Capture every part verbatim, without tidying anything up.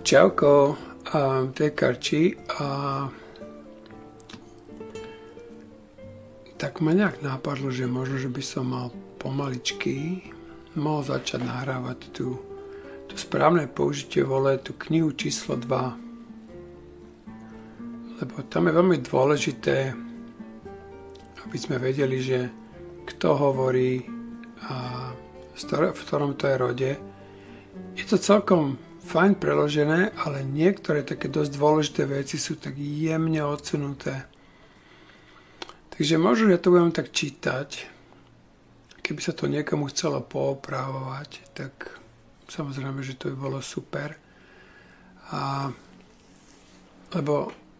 Čauko, a to je Karči a tak ma nejak nápadlo, že možno, že by som mal pomaličky mohol začať nahrávať tu to správne použitie vole, tú knihu číslo dva. Lebo tam je veľmi dôležité, aby sme vedeli, že kto hovorí a v ktorom to je rode. Je to celkom fajn preložené, ale niektoré také dosť dôležité veci sú tak jemne odsunuté. Takže možno, že to budem tak čítať. Keby sa to niekomu chcelo poopravovať, tak samozrejme, že to by bolo super. A, lebo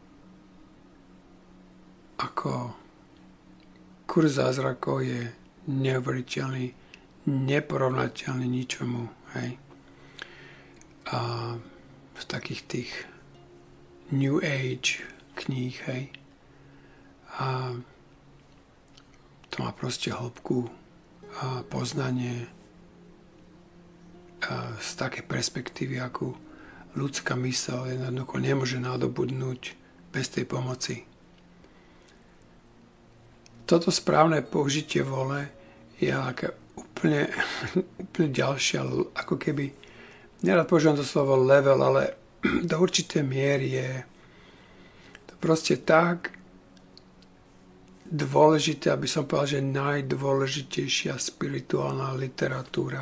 ako kurz zázrakov je neuveriteľný, neporovnateľný ničomu, hej. A z takých tých New Age kníh, hej. A to má proste hĺbku a poznanie a z také perspektívy, akú ľudská myseľ jednoducho nemôže nadobudnúť bez tej pomoci. Toto správne použitie vole je aké úplne, úplne ďalšia, ako keby, nerad používam to slovo level, ale do určitej miery je to proste tak dôležité, aby som povedal, že najdôležitejšia spirituálna literatúra.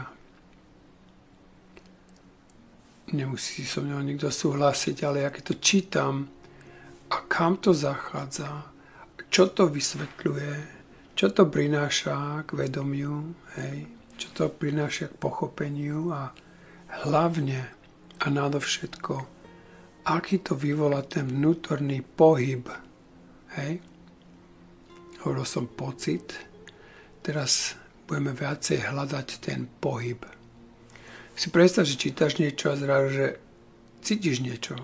Nemusí so mnou nikto súhlasiť, ale ja keď to čítam a kam to zachádza, čo to vysvetľuje, čo to prináša k vedomiu, hej, čo to prináša k pochopeniu a hlavne a nadovšetko, aký to vyvolá ten vnútorný pohyb, hej. Hovoril som pocit, teraz budeme viacej hľadať ten pohyb. Si predstav, že čítaš niečo a zrazu, že cítiš niečo.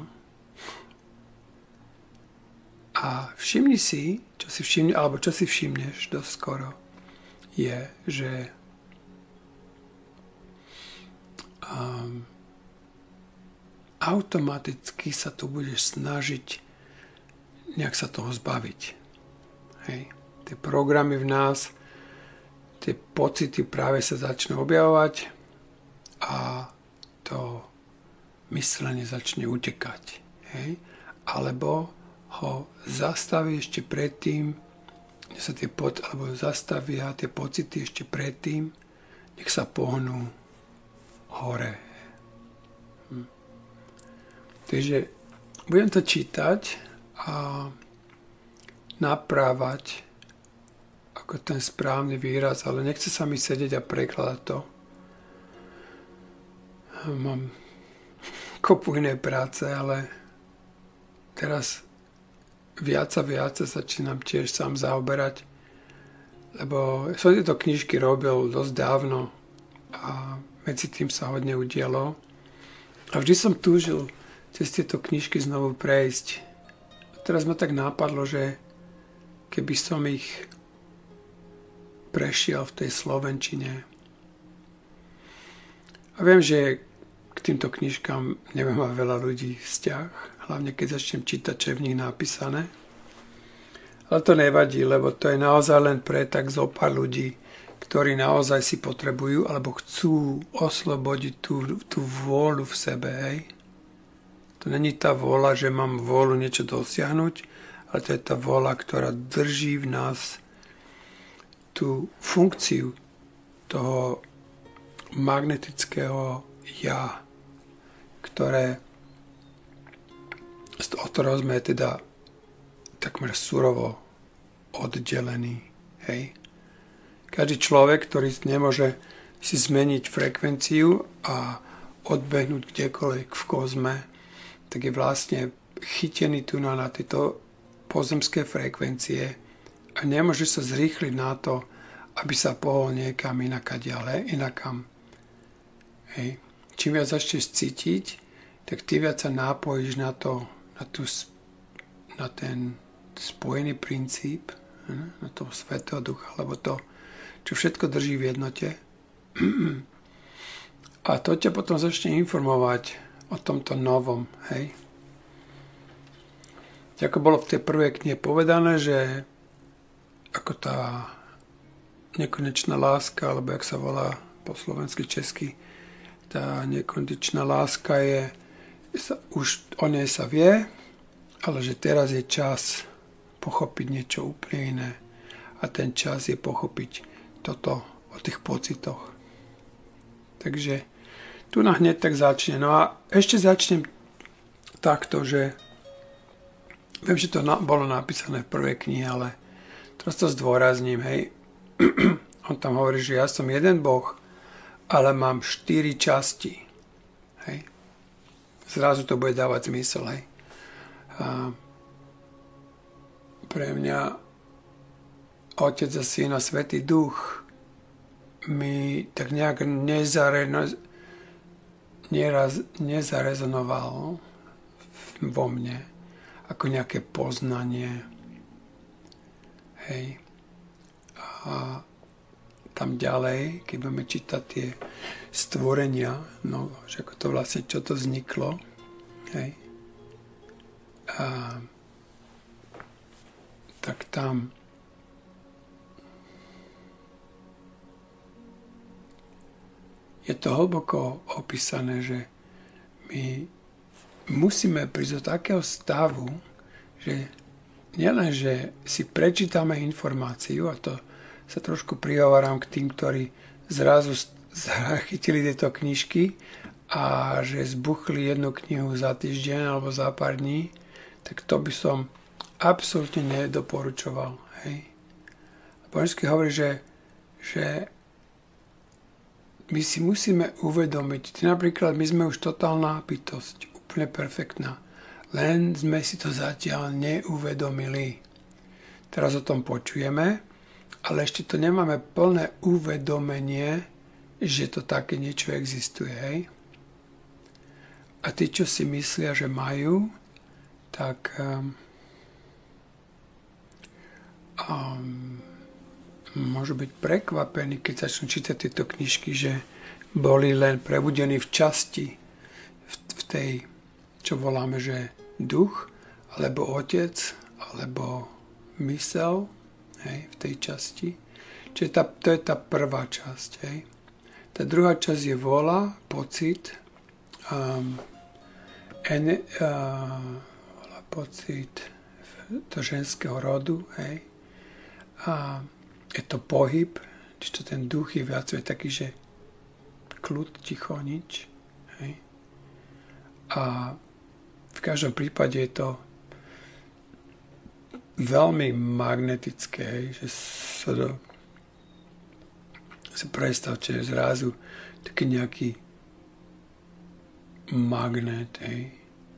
A všimni si, čo si všimne, alebo čo si všimneš dosť skoro, je, že um, automaticky sa tu budeš snažiť nejak sa toho zbaviť. Hej. Tie programy v nás, tie pocity práve sa začnú objavovať a to myslenie začne utekať. Hej. Alebo ho zastaví ešte predtým, sa tie pot, alebo zastavia tie pocity ešte predtým, nech sa pohnú hore. Hm. Takže budem to čítať a naprávať ako ten správny výraz, ale nechce sa mi sedieť a prekladať to. Mám kopu inej práce, ale teraz viac a viac sa začínam tiež sám zaoberať, lebo som tieto knižky robil dosť dávno a medzi tým sa hodne udialo. A vždy som túžil cez tieto knižky znovu prejsť. A teraz ma tak nápadlo, že keby som ich prešiel v tej slovenčine. A viem, že k týmto knižkám neviem mať veľa ľudí vzťah, hlavne keď začnem čítať, čo je v nich napísané. Ale to nevadí, lebo to je naozaj len pre tak zo pár ľudí, ktorí naozaj si potrebujú alebo chcú oslobodiť tú, tú vôľu v sebe. Hej. To není tá vôľa, že mám vôľu niečo dosiahnuť, ale to je tá vôľa, ktorá drží v nás tú funkciu toho magnetického ja, ktoré, od ktorého sme teda takmer surovo oddelení. Hej. Každý človek, ktorý nemôže si zmeniť frekvenciu a odbehnúť kdekoľvek v kozme, tak je vlastne chytený tu na, na tieto pozemské frekvencie a nemôže sa zrýchliť na to, aby sa pohol niekam inakadiaľ, inakam. Hej. Čím viac začneš cítiť, tak ty viac sa nápojíš na to, na, tú, na ten spojený princíp, na toho Svätého Ducha, lebo to, čo všetko drží v jednote. A to ťa potom začne informovať o tomto novom, hej. Ako bolo v tej prvej knihe povedané, že ako tá nekonečná láska, alebo jak sa volá po slovensky česky, tá nekonečná láska je, sa, už o nej sa vie, ale že teraz je čas pochopiť niečo úplne iné. A ten čas je pochopiť toto o tých pocitoch. Takže tu na hneď tak začne. No a ešte začnem takto, že viem, že to na, bolo napísané v prvej knihe, ale teraz to zdôrazním, hej. On tam hovorí, že ja som jeden Boh, ale mám štyri časti. Hej. Zrazu to bude dávať zmysel, hej. A pre mňa Otec a Syn a Svätý Duch mi tak nejak nezare, neraz, nezarezonoval vo mne ako nejaké poznanie. Hej. A tam ďalej, keď budeme čítať tie stvorenia, no, že ako to vlastne, čo to vzniklo, hej. A tak tam je to hlboko opísané, že my musíme prísť do takého stavu, že nielen, že si prečítame informáciu, a to sa trošku prihováram k tým, ktorí zrazu zachytili tieto knižky a že zbuchli jednu knihu za týždeň alebo za pár dní, tak to by som absolútne nedoporučoval. Hej. Božsky hovorí, že, že my si musíme uvedomiť, napríklad my sme už totálna bytosť, úplne perfektná, len sme si to zatiaľ neuvedomili. Teraz o tom počujeme, ale ešte to nemáme plné uvedomenie, že to také niečo existuje. Hej? A tí, čo si myslia, že majú, tak um, um, môžu byť prekvapení, keď začnú čítať tieto knižky, že boli len prebudení v časti, v, v tej, čo voláme, že duch, alebo otec, alebo mysel, hej, v tej časti. Čiže tá, to je tá prvá časť. Hej. Tá druhá časť je vôľa, pocit, um, ene, uh, pocit to ženského rodu. Hej. A je to pohyb, čiže ten duch je viac taký, že kľud, ticho, nič. Hej. A v každom prípade je to veľmi magnetické, že sa do si predstavte zrazu taký nejaký magnet, hej,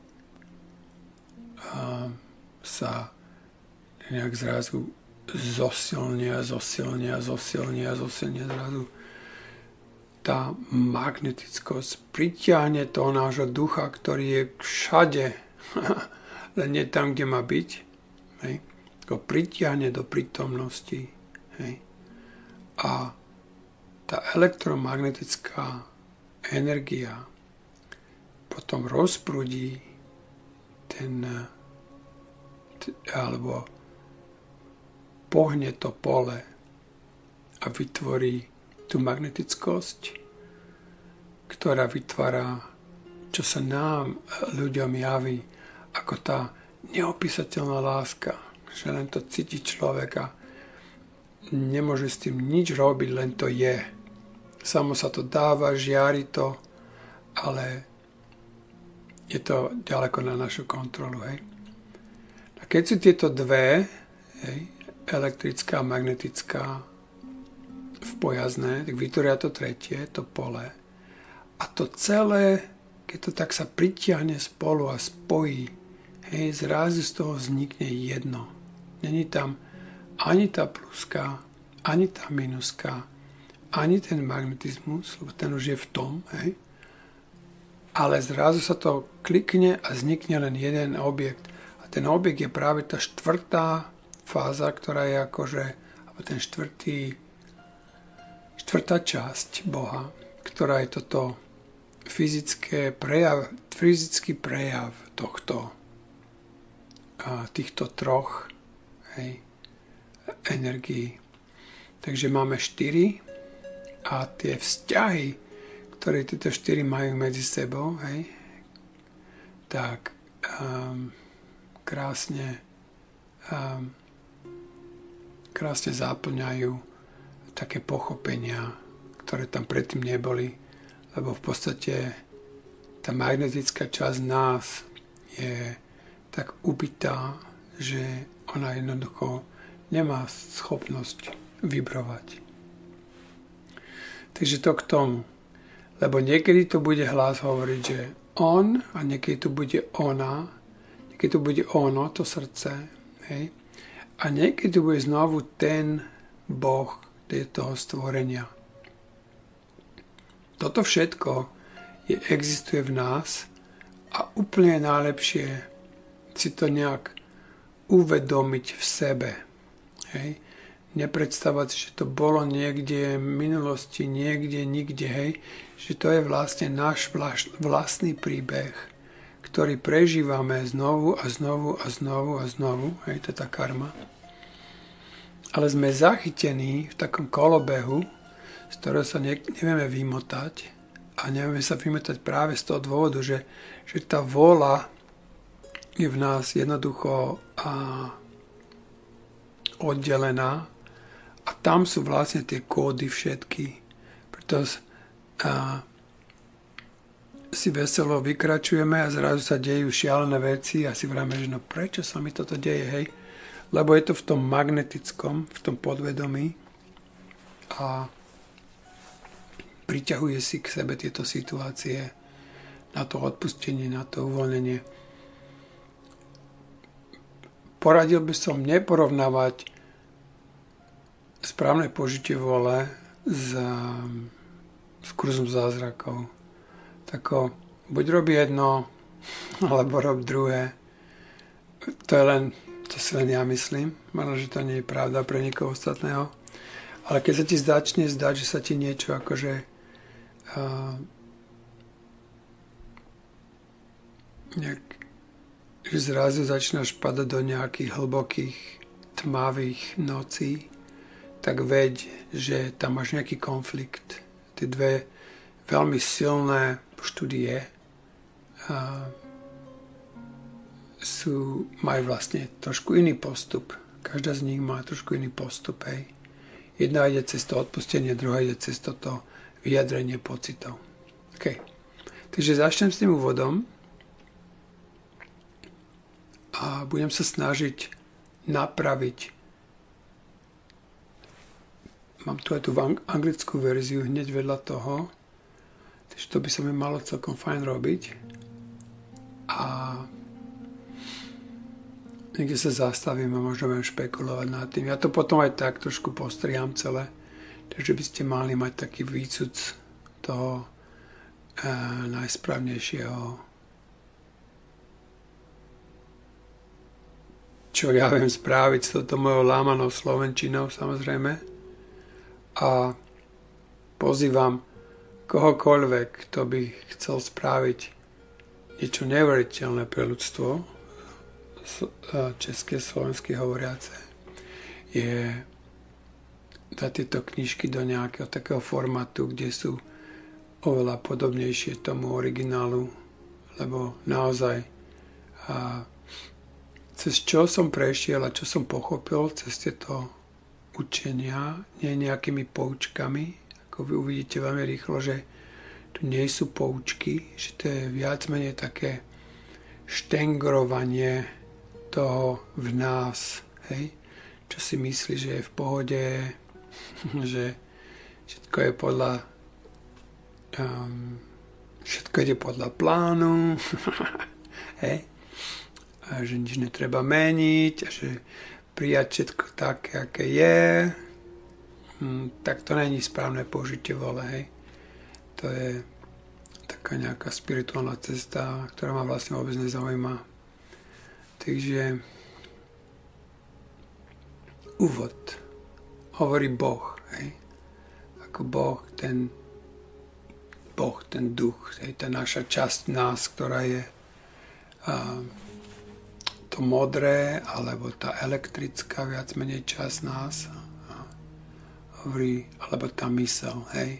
a sa nejak zrazu zosilnia, zosilnia, zosilnia, zosilnia zrazu tá magnetickosť pritiahne toho nášho ducha, ktorý je všade, len nie tam, kde má byť, hej, ho pritiahne do prítomnosti, hej. A tá elektromagnetická energia potom rozprúdi ten, t- alebo pohne to pole a vytvorí tú magnetickosť, ktorá vytvára, čo sa nám, ľuďom javí, ako tá neopísateľná láska, že len to cíti človeka, nemôže s tým nič robiť, len to je. Samo sa to dáva, žiari to, ale je to ďaleko na našu kontrolu. Hej. A keď sú tieto dve, hej, elektrická a magnetická, vpojazné, tak vytvoria to tretie, to pole. A to celé, keď to tak sa pritiahne spolu a spojí, hej, zrazu z toho vznikne jedno. Není tam ani tá pluska, ani tá minuska, ani ten magnetizmus, lebo ten už je v tom, hej. Ale zrazu sa to klikne a vznikne len jeden objekt. A ten objekt je práve tá štvrtá fáza, ktorá je akože, alebo ten štvrtý, štvrtá časť Boha, ktorá je toto fyzické prejav, fyzický prejav tohto, týchto troch, hej, energií. Takže máme štyri a tie vzťahy, ktoré tieto štyri majú medzi sebou, hej, tak um, krásne um, krásne záplňajú také pochopenia, ktoré tam predtým neboli, lebo v podstate tá magnetická časť nás je tak ubitá, že ona jednoducho nemá schopnosť vibrovať. Takže to k tomu. Lebo niekedy to bude hlas hovoriť, že on, a niekedy to bude ona, niekedy to bude ono, to srdce, hej. A niekedy to bude znovu ten Boh toho stvorenia. Toto všetko je, existuje v nás a úplne najlepšie si to nejak uvedomiť v sebe. Hej. Nepredstavať, že to bolo niekde v minulosti, niekde, nikde, hej. Že to je vlastne náš vlastný príbeh, ktorý prežívame znovu a znovu a znovu a znovu, hej, to je tá karma. Ale sme zachytení v takom kolobehu, z ktorého sa ne, nevieme vymotať a nevieme sa vymotať práve z toho dôvodu, že, že tá vôľa je v nás jednoducho a, oddelená a tam sú vlastne tie kódy všetky. Preto a, si veselo vykračujeme a zrazu sa dejú šialené veci a si vráme, že no prečo sa mi toto deje, hej? Lebo je to v tom magnetickom, v tom podvedomí a priťahuje si k sebe tieto situácie na to odpustenie, na to uvoľnenie. Poradil by som neporovnávať správne použitie vôle s, s kurzom zázrakov. Tako, buď rob jedno, alebo rob druhé. To je len, to si len ja myslím. Možno, že to nie je pravda pre nikoho ostatného. Ale keď sa ti začne zdať, že sa ti niečo akože uh, nejak, že zrazu začínaš padať do nejakých hlbokých tmavých nocí, tak veď, že tam máš nejaký konflikt. Tie dve veľmi silné štúdie uh, sú, majú vlastne trošku iný postup. Každá z nich má trošku iný postup. Hej. Jedna ide cez to odpustenie, druhá ide cez toto vyjadrenie pocitov. Okay. Takže začnem s tým úvodom a budem sa snažiť napraviť. Mám tu aj tú anglickú verziu hneď vedľa toho, takže to by sa mi malo celkom fajn robiť. A niekde sa zastavím a možno budem špekulovať nad tým. Ja to potom aj tak trošku postriham celé, takže by ste mali mať taký výcud toho e, najsprávnejšieho, čo ja viem spraviť s touto mojou lámanou slovenčinou, samozrejme. A pozývam kohokoľvek, kto by chcel spraviť niečo neuveriteľné pre ľudstvo, české, slovenské hovoriace, je dať tieto knižky do nejakého takého formátu, kde sú oveľa podobnejšie tomu originálu, lebo naozaj a cez čo som prešiel a čo som pochopil cez tieto učenia, nie nejakými poučkami, ako vy uvidíte veľmi rýchlo, že tu nie sú poučky, že to je viac menej také štengrovanie toho v nás, hej? Čo si myslí, že je v pohode, že všetko je podľa um, všetko ide podľa plánu, hej? A že nič netreba meniť, a že prijať všetko také, aké je, hm, tak to není správne použitie vole, hej. To je taká nejaká spirituálna cesta, ktorá ma vlastne vôbec nezaujíma. Takže úvod hovorí Boh, hej. Ako Boh, ten Boh, ten duch, hej, tá naša časť nás, ktorá je a, to modré, alebo tá elektrická, viac menej časť nás, a, hovorí, alebo tá mysel, hej.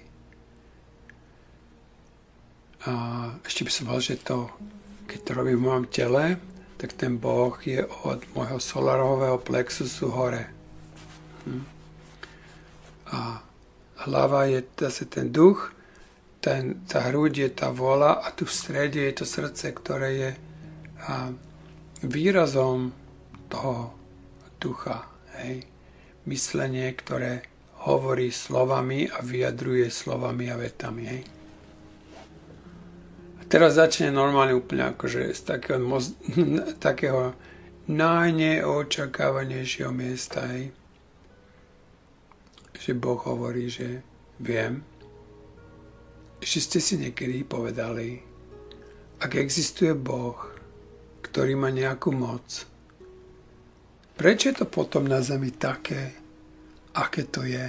A ešte by som povedal, že to, keď to robím v mojom tele, tak ten Boh je od môjho solarového plexusu hore. Hm. A hlava je zase ten duch, ten, tá hruď je tá vôľa a tu v strede je to srdce, ktoré je a, výrazom toho ducha. Hej. Myslenie, ktoré hovorí slovami a vyjadruje slovami a vetami. Hej. A teraz začne normálne úplne akože z takého, moz, takého najneočakávanejšieho miesta. Hej. Že Boh hovorí, že viem, že ste si niekedy povedali, ak existuje Boh, ktorý má nejakú moc, prečo je to potom na zemi také, aké to je?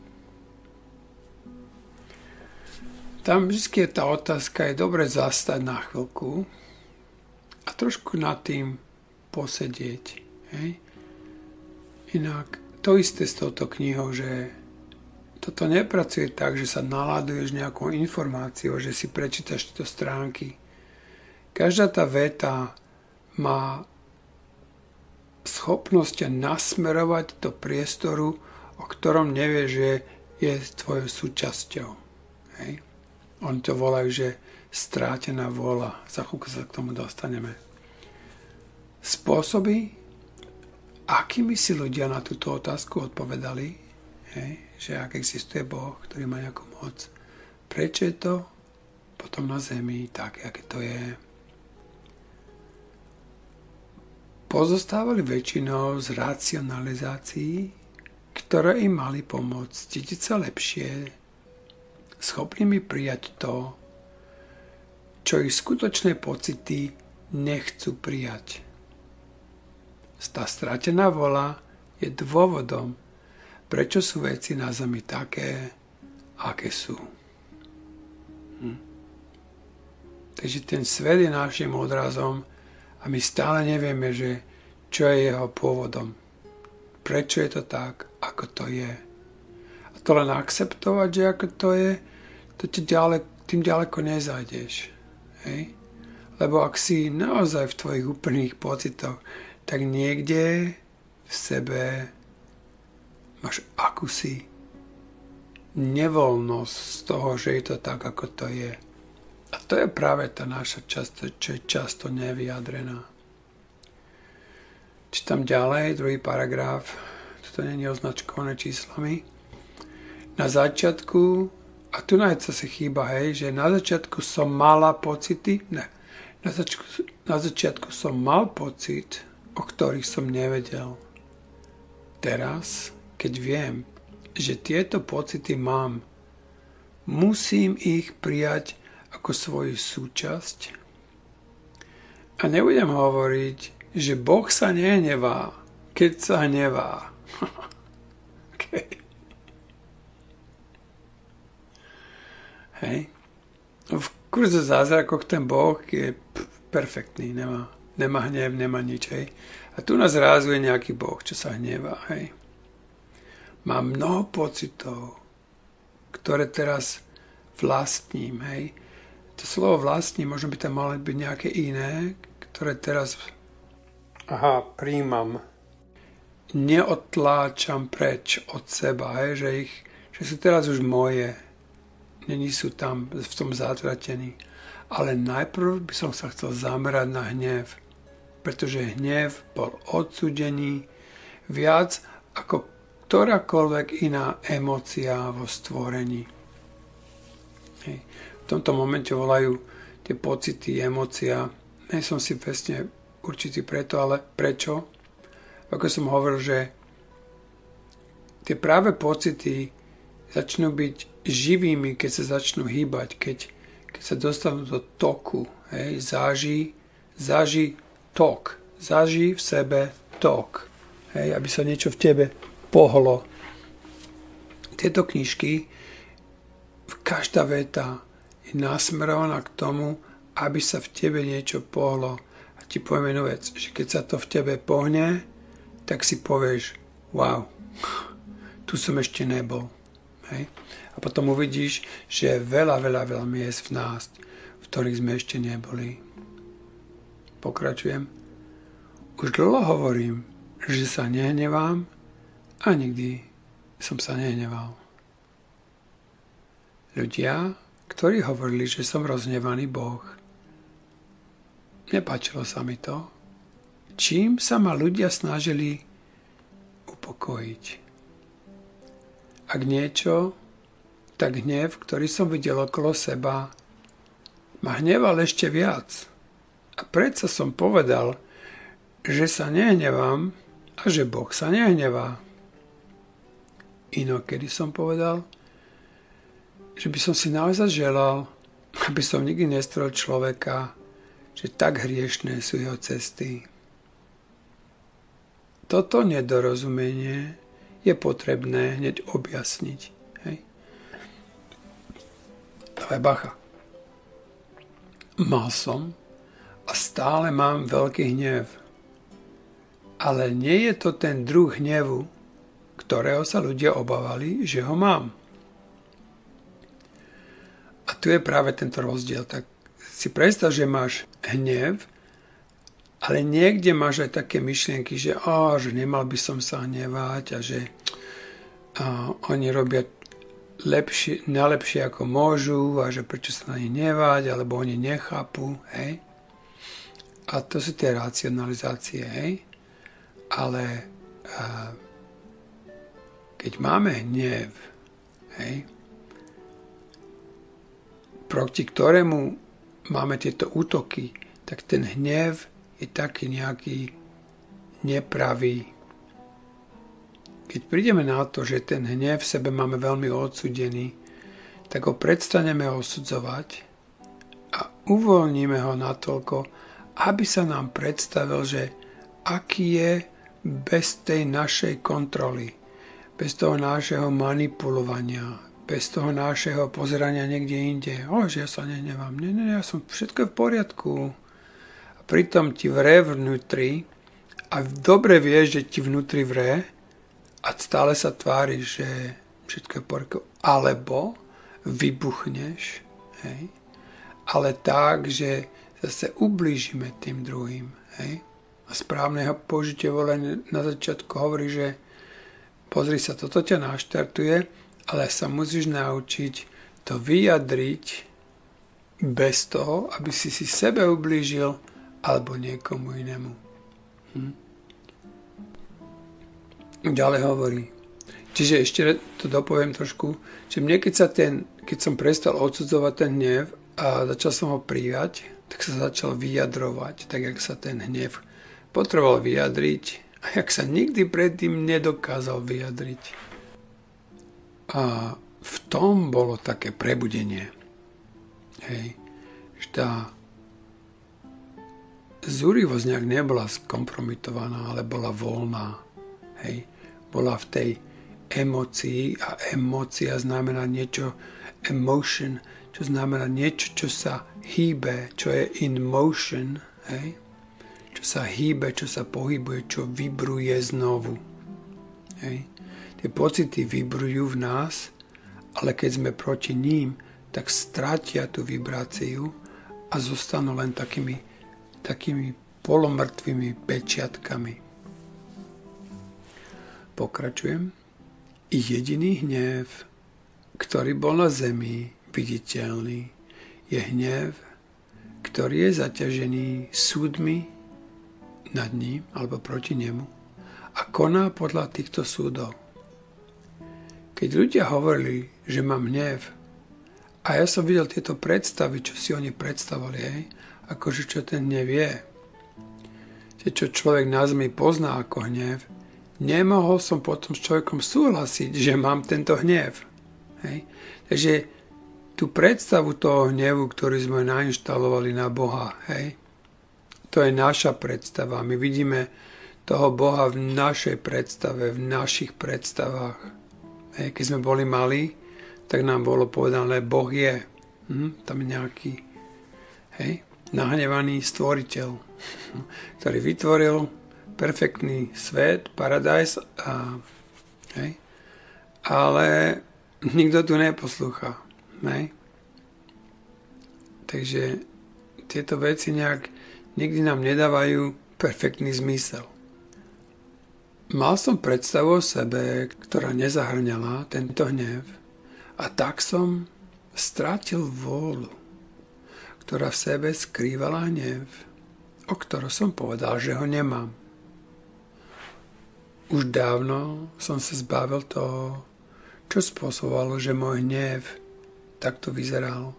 Tam vždy je tá otázka, je dobre zastať na chvíľku a trošku nad tým posedieť. Hej? Inak to isté s touto knihou, že toto nepracuje tak, že sa naladuješ nejakou informáciou, že si prečítaš tieto stránky. Každá tá veta má schopnosť nasmerovať do priestoru, o ktorom nevieš, že je tvojou súčasťou. Hej. Oni to volajú, že strátená vôľa. Za chvíľku sa k tomu dostaneme. Spôsoby, akými si ľudia na túto otázku odpovedali, hej, že ak existuje Boh, ktorý má nejakú moc, prečo je to potom na zemi také, aké to je? Pozostávali väčšinou z racionalizácií, ktoré im mali pomôcť cítiť sa lepšie, schopnými prijať to, čo ich skutočné pocity nechcú prijať. Tá stratená vôľa je dôvodom, prečo sú veci na zemi také, aké sú. Hm. Takže ten svet je našim odrazom a my stále nevieme, že čo je jeho pôvodom. Prečo je to tak, ako to je. A to len akceptovať, že ako to je, to ti ďaleko, tým ďaleko nezajdeš. Hej? Lebo ak si naozaj v tvojich úplných pocitoch, tak niekde v sebe máš akúsi nevoľnosť z toho, že je to tak, ako to je. A to je práve tá naša časť, čo je často nevyjadrená. Čítam ďalej, druhý paragraf. Toto nie je označkované číslami. Na začiatku, a tu nájde sa si chýba, hej, že na začiatku som mala pocity, ne, na začiatku, na začiatku som mal pocit, o ktorých som nevedel. Teraz, keď viem, že tieto pocity mám, musím ich prijať ako svoju súčasť. A nebudem hovoriť, že Boh sa nehnevá, keď sa hnevá. Okay. Hej. V kurze zázrakoch ten Boh je perfektný, nemá, nemá hnev, nemá nič. Hej. A tu nás zrazu je nejaký Boh, čo sa hnevá. Hej. Má mnoho pocitov, ktoré teraz vlastním. Hej. To slovo vlastní, možno by tam malo byť nejaké iné, ktoré teraz aha, príjmam. Neodtláčam preč od seba, hej, že, ich, že sú teraz už moje. Není sú tam v tom zatratení. Ale najprv by som sa chcel zamerať na hnev, pretože hnev bol odsúdený viac ako ktorákoľvek iná emócia vo stvorení. Hej. V tomto momente volajú tie pocity, emócia. Nie som si presne určitý preto, ale prečo? Ako som hovoril, že tie práve pocity začnú byť živými, keď sa začnú hýbať, keď, keď sa dostanú do toku. Hej, záži, záži tok. Záži v sebe tok. Hej, aby sa niečo v tebe pohlo. Tieto knižky, každá veta je je nasmerovaná k tomu, aby sa v tebe niečo pohlo. A ti poviem jednu vec, že keď sa to v tebe pohne, tak si povieš, wow, tu som ešte nebol. Hej? A potom uvidíš, že je veľa, veľa, veľa miest v nás, v ktorých sme ešte neboli. Pokračujem. Už dlho hovorím, že sa nehnevám a nikdy som sa nehneval. Ľudia, ktorí hovorili, že som rozhnevaný Boh, nepáčilo sa mi to, čím sa ma ľudia snažili upokojiť. Ak niečo, tak hnev, ktorý som videl okolo seba, ma hneval ešte viac. A predsa som povedal, že sa nehnevám a že Boh sa nehnevá. Inokedy som povedal, že by som si naozaj želal, aby som nikdy nestrel človeka, že tak hriešné sú jeho cesty. Toto nedorozumenie je potrebné hneď objasniť. Hej. Ale bacha. Mal som a stále mám veľký hnev. Ale nie je to ten druh hnevu, ktorého sa ľudia obávali, že ho mám. A tu je práve tento rozdiel. Tak si predstav, že máš hnev, ale niekde máš aj také myšlienky, že, ó, že nemal by som sa hnevať a že a, oni robia lepšie, najlepšie ako môžu a že prečo sa na nich hnevať, alebo oni nechápu. Hej? A to sú tie racionalizácie. Hej? Ale a, keď máme hnev, hej, proti ktorému máme tieto útoky, tak ten hnev je taký nejaký nepravý. Keď prídeme na to, že ten hnev v sebe máme veľmi odsúdený, tak ho prestaneme osudzovať a uvoľníme ho natoľko, aby sa nám predstavil, že aký je bez tej našej kontroly, bez toho nášho manipulovania, bez toho nášho pozerania niekde inde. O, že ja sa nehnevám. Nie, nie, ja som všetko v poriadku. A pritom ti vre vnútri a dobre vieš, že ti vnútri vre a stále sa tváriš, že všetko je v poriadku. Alebo vybuchneš, hej? Ale tak, že zase ublížime tým druhým. Hej? A správneho použitie volenia na začiatku hovorí, že pozri sa, toto ťa naštartuje, ale sa musíš naučiť to vyjadriť bez toho, aby si si sebe ublížil alebo niekomu inému. Hm? Ďalej hovorí. Čiže ešte to dopoviem trošku, že mne keď, sa ten, keď som prestal odsudzovať ten hnev a začal som ho prijať, tak sa začal vyjadrovať, tak jak sa ten hnev potreboval vyjadriť a jak sa nikdy predtým nedokázal vyjadriť. A v tom bolo také prebudenie. Hej. Že tá zúrivosť nejak nebola skompromitovaná, ale bola voľná. Hej. Bola v tej emócii a emócia znamená niečo, emotion, čo znamená niečo, čo sa hýbe, čo je in motion, hej. Čo sa hýbe, čo sa pohybuje, čo vibruje znovu. Hej. Tie pocity vibrujú v nás, ale keď sme proti ním, tak stratia tú vibráciu a zostanú len takými, takými polomrtvými pečiatkami. Pokračujem. Jediný hnev, ktorý bol na zemi viditeľný, je hnev, ktorý je zaťažený súdmi nad ním alebo proti nemu a koná podľa týchto súdov. Keď ľudia hovorili, že mám hnev, a ja som videl tieto predstavy, čo si oni predstavovali, hej, akože čo ten hnev je, že čo človek na zemi pozná ako hnev, nemohol som potom s človekom súhlasiť, že mám tento hnev. Hej. Takže tú predstavu toho hnevu, ktorý sme nainštalovali na Boha, hej, to je naša predstava. My vidíme toho Boha v našej predstave, v našich predstavách. Keď sme boli malí, tak nám bolo povedané, Boh je. Hm, tam je nejaký, hej, nahnevaný stvoriteľ, ktorý vytvoril perfektný svet, paradise, a, hej, ale nikto tu neposlúcha. Hej. Takže tieto veci nejak nikdy nám nedávajú perfektný zmysel. Mal som predstavu o sebe, ktorá nezahrňala tento hnev, a tak som strátil vôľu, ktorá v sebe skrývala hnev, o ktorom som povedal, že ho nemám. Už dávno som sa zbavil toho, čo spôsobovalo, že môj hnev takto vyzeral.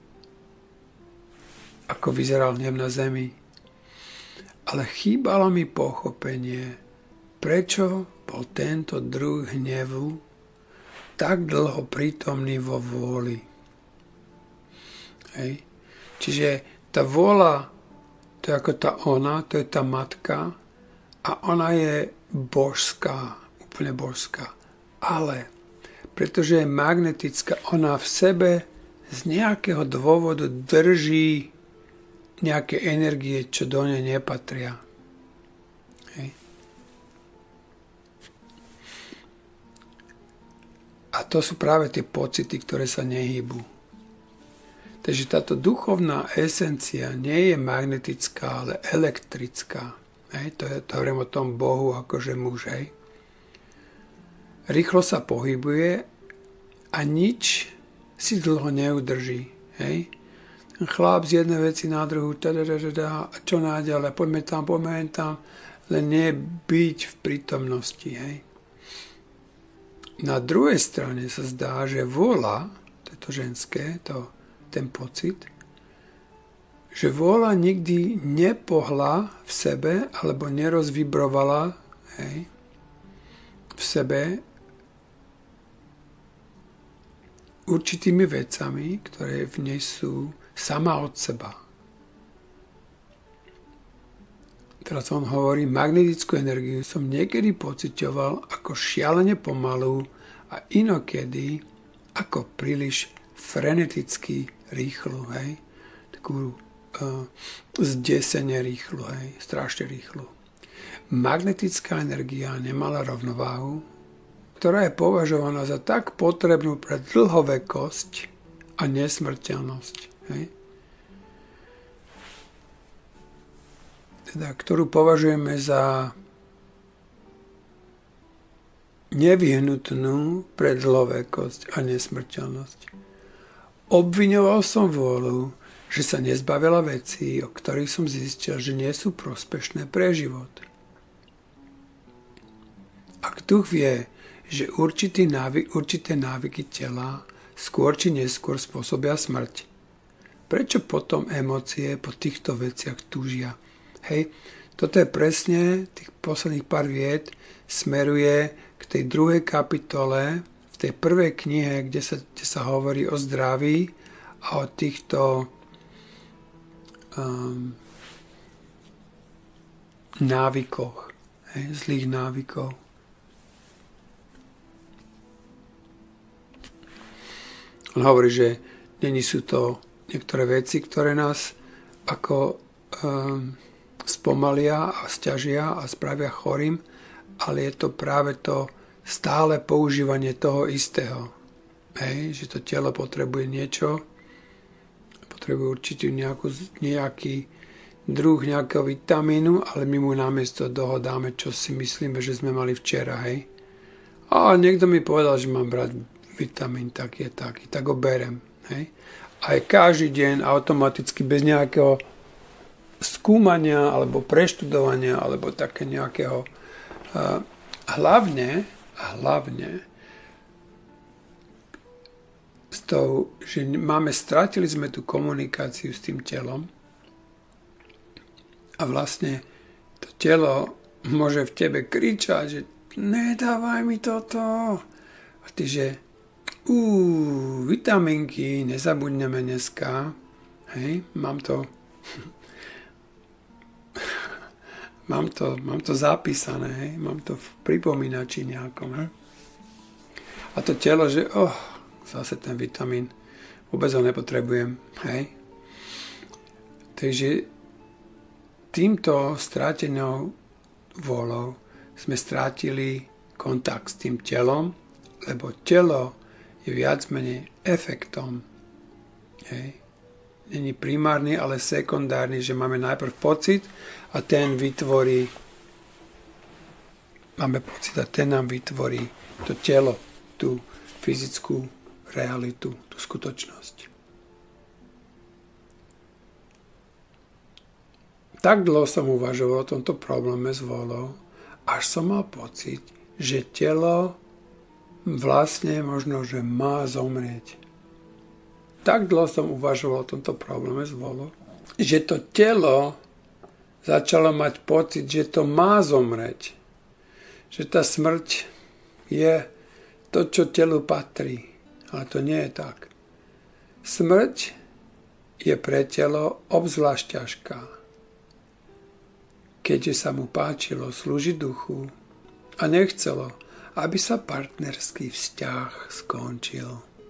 Ako vyzeral hnev na zemi. Ale chýbalo mi pochopenie, prečo bol tento druh hnevu tak dlho prítomný vo vôli. Hej. Čiže tá vôľa, to je ako tá ona, to je tá matka, a ona je božská, úplne božská. Ale pretože je magnetická, ona v sebe z nejakého dôvodu drží nejaké energie, čo do nej nepatria. Hej. A to sú práve tie pocity, ktoré sa nehýbu. Takže táto duchovná esencia nie je magnetická, ale elektrická. Hej, to je, to hovorím o tom Bohu akože muž. Hej. Rýchlo sa pohybuje a nič si dlho neudrží. Hej. Ten chlap z jednej veci na druhú, a čo náďalej, poďme tam, poďme tam, len nie byť v prítomnosti. Hej. Na druhej strane sa zdá, že vôľa, to je to ženské, to ten pocit, že vôľa nikdy nepohla v sebe alebo nerozvibrovala, hej, v sebe určitými vecami, ktoré v nej sú sama od seba. Teraz on hovorí, magnetickú energiu som niekedy pociťoval ako šialene pomalú a inokedy ako príliš freneticky rýchlu, hej, takú uh, zdesene rýchlu, hej, strašne rýchlu. Magnetická energia nemala rovnováhu, ktorá je považovaná za tak potrebnú pre dlhovekosť a nesmrteľnosť, hej. Teda, ktorú považujeme za nevyhnutnú pre dlhovekosť a nesmrteľnosť. Obviňoval som vôľu, že sa nezbavila vecí, o ktorých som zistil, že nie sú prospešné pre život. Ak duch vie, že určité návyky, určité návyky tela skôr či neskôr spôsobia smrť, prečo potom emócie po týchto veciach túžia? Hej, toto je presne, tých posledných pár vied smeruje k tej druhej kapitole, v tej prvej knihe, kde sa, kde sa hovorí o zdraví a o týchto um, návykoch, hej, zlých návykov. On hovorí, že není sú to niektoré veci, ktoré nás ako um, spomalia a sťažia a spravia chorým, ale je to práve to stále používanie toho istého. Hej, že to telo potrebuje niečo, potrebuje určite nejakú, nejaký druh nejakého vitamínu, ale my mu namiesto toho dáme, čo si myslíme, že sme mali včera. Hej. A niekto mi povedal, že mám brať vitamín taký je taký, tak ho berem. Hej. Aj každý deň automaticky bez nejakého skúmania alebo preštudovania alebo také nejakého uh, hlavne A hlavne s tou, že máme, stratili sme tú komunikáciu s tým telom a vlastne to telo môže v tebe kričať, že nedávaj mi toto. A ty, že uuu, vitamínky, nezabudneme dneska. Hej, mám to Mám to, mám to zapísané, hej? Mám to v pripomínači nejakom. Hej? A to telo, že oh, zase ten vitamín vôbec ho nepotrebujem, hej. Takže týmto strátenou vôľou sme strátili kontakt s tým telom, lebo telo je viac menej efektom. Hej. Není primárny, ale sekundárny, že máme najprv pocit a ten vytvorí máme pocit a ten nám vytvorí to telo, tú fyzickú realitu, tú skutočnosť. Tak dlho som uvažoval o tomto probléme s vôľou, až som mal pocit, že telo vlastne možno, že má zomrieť. Tak dlho som uvažoval o tomto probléme s vôľou, že to telo začalo mať pocit, že to má zomrieť. Že tá smrť je to, čo telu patrí. Ale to nie je tak. Smrť je pre telo obzvlášť ťažká. Keďže sa mu páčilo slúžiť duchu a nechcelo, aby sa partnerský vzťah skončil.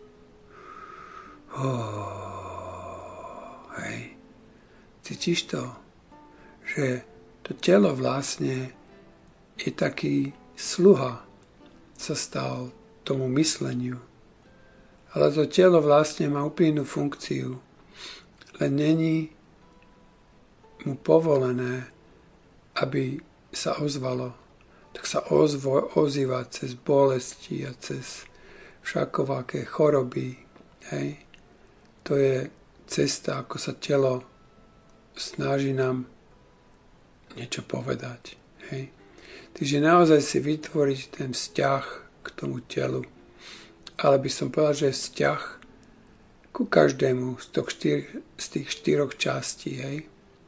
Oh, hej. Cítiš to? Že to telo vlastne je taký sluha, sa stal tomu mysleniu. Ale to telo vlastne má úplnú funkciu, len není mu povolené, aby sa ozvalo. Tak sa ozvo, ozýva cez bolesti a cez všakovaké choroby. Hej. To je cesta, ako sa telo snaží nám niečo povedať. Hej. Takže naozaj si vytvoriť ten vzťah k tomu telu. Ale by som povedal, že vzťah ku každému z, štyr, z tých štyroch častí. Hej.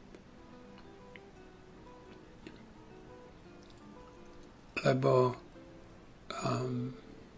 Lebo um,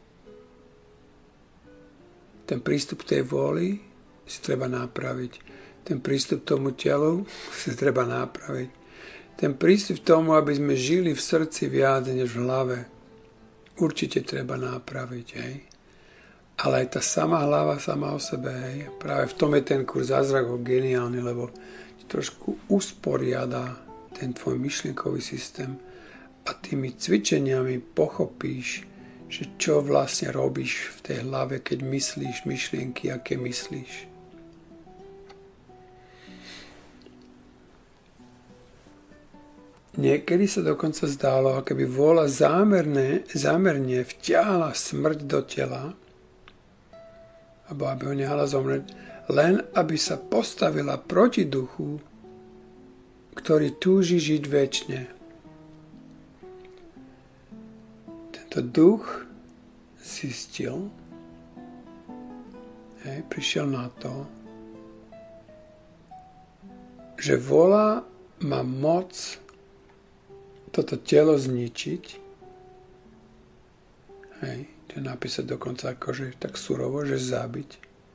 ten prístup k tej vôli si treba napraviť. Ten prístup k tomu telu si treba napraviť. Ten prístup k tomu, aby sme žili v srdci viac než v hlave, určite treba napraviť. Hej. Ale aj tá sama hlava sama o sebe. Hej. Práve v tom je ten kurz zázrakov geniálny, lebo ti trošku usporiada ten tvoj myšlienkový systém a tými cvičeniami pochopíš, že čo vlastne robíš v tej hlave, keď myslíš myšlienky, aké myslíš. Niekedy sa dokonca zdálo, ako by vôľa zámerne, zámerne vťahla smrť do tela, alebo aby ho nehala zomrieť, len aby sa postavila proti duchu, ktorý túži žiť večne. Tento duch zistil, hej, prišiel na to, že vôľa má moc toto telo zničiť. Hej, to je napísať dokonca akože tak surovo, že zabiť.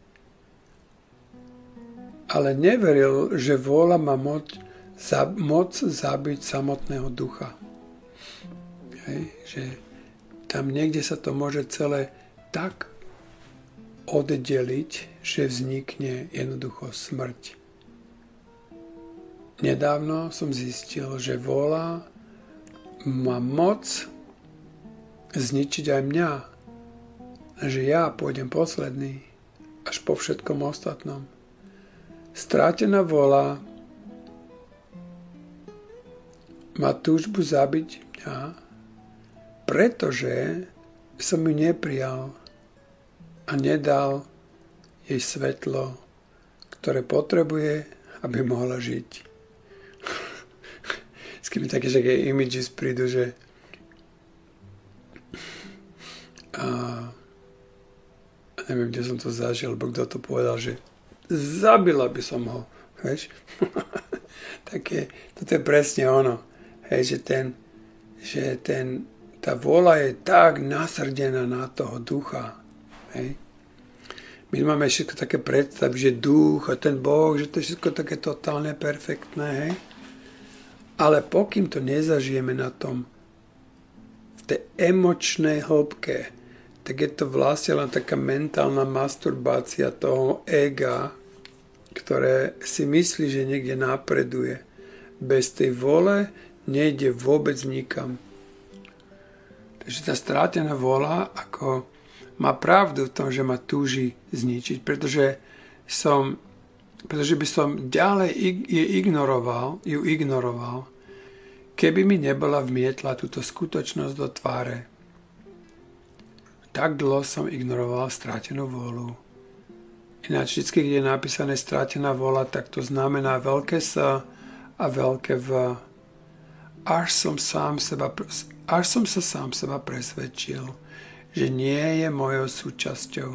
Ale neveril, že vôľa má moc, za, moc zabiť samotného ducha. Hej, že tam niekde sa to môže celé tak oddeliť, že vznikne jednoducho smrť. Nedávno som zistil, že vôľa má moc zničiť aj mňa. Že ja pôjdem posledný až po všetkom ostatnom. Strátená vôľa má túžbu zabiť mňa, pretože som ju neprijal a nedal jej svetlo, ktoré potrebuje, aby mohla žiť. Vždycky mi také, že také images prídu, že a neviem, kde som to zažil, alebo kto to povedal, že zabila by som ho, vieš? Také, toto je presne ono, hej, že ten, že ten, tá vôľa je tak nasrdená na toho ducha, hej. My máme všetko také predstavy, že duch a ten Boh, že to je všetko také totálne perfektné, hej. Ale pokým to nezažijeme na tom, v tej emočnej hĺbke, tak je to vlastne len taká mentálna masturbácia toho ega, ktoré si myslí, že niekde napreduje. Bez tej vole nejde vôbec nikam. Takže tá strátená vola ako má pravdu v tom, že ma túži zničiť, pretože som, pretože by som ďalej je ignoroval, ju ignoroval, keby mi nebola vmietla túto skutočnosť do tváre. Tak dlho som ignoroval strátenú vôľu. Ináč vždy, keď je napísané strátená vôľa, tak to znamená veľké S a veľké V. Až som, sám seba, až som sa sám seba presvedčil, že nie je mojou súčasťou.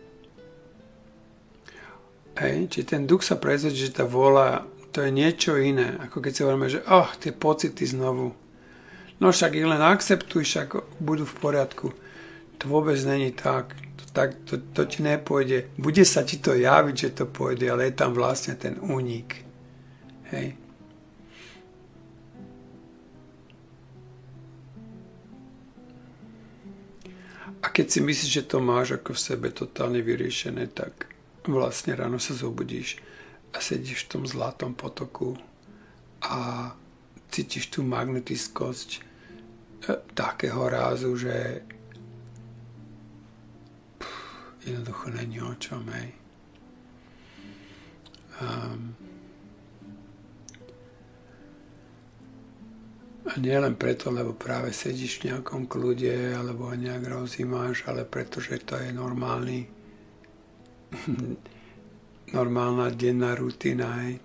Hej, či ten duch sa presvedčí, že tá vôľa to je niečo iné, ako keď si hovoríme, že oh, tie pocity znovu. No však ich len akceptuj, však budú v poriadku. To vôbec není tak. To, tak to, to ti nepôjde. Bude sa ti to javiť, že to pôjde, ale je tam vlastne ten únik. Hej. A keď si myslíš, že to máš ako v sebe totálne vyriešené, tak vlastne ráno sa zobudíš a sedíš v tom zlatom potoku a cítiš tú magnetickosť takého rázu, že jednoducho není o čom, hej. Um, a nie len preto, lebo práve sedíš v nejakom kľude, alebo nejak rozímaš, ale pretože to je normálny normálna denná rutina, hej.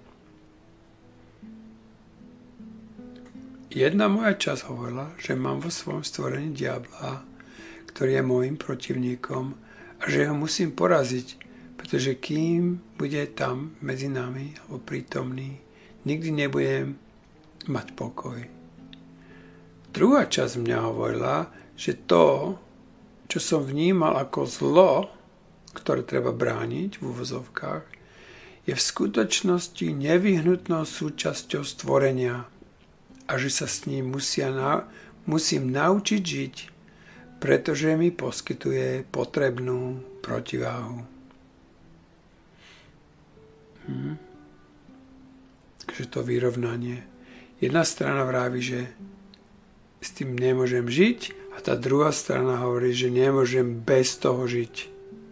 Jedna moja časť hovorila, že mám vo svojom stvorení diabla, ktorý je môjim protivníkom, a že ho musím poraziť, pretože kým bude tam medzi nami alebo prítomný, nikdy nebudem mať pokoj. Druhá časť mňa hovorila, že to, čo som vnímal ako zlo, ktoré treba brániť v úvozovkách, je v skutočnosti nevyhnutnou súčasťou stvorenia a že sa s ním musia na, musím naučiť žiť, pretože mi poskytuje potrebnú protiváhu. Hm. Takže to vyrovnanie. Jedna strana vraví, že s tým nemôžem žiť a tá druhá strana hovorí, že nemôžem bez toho žiť.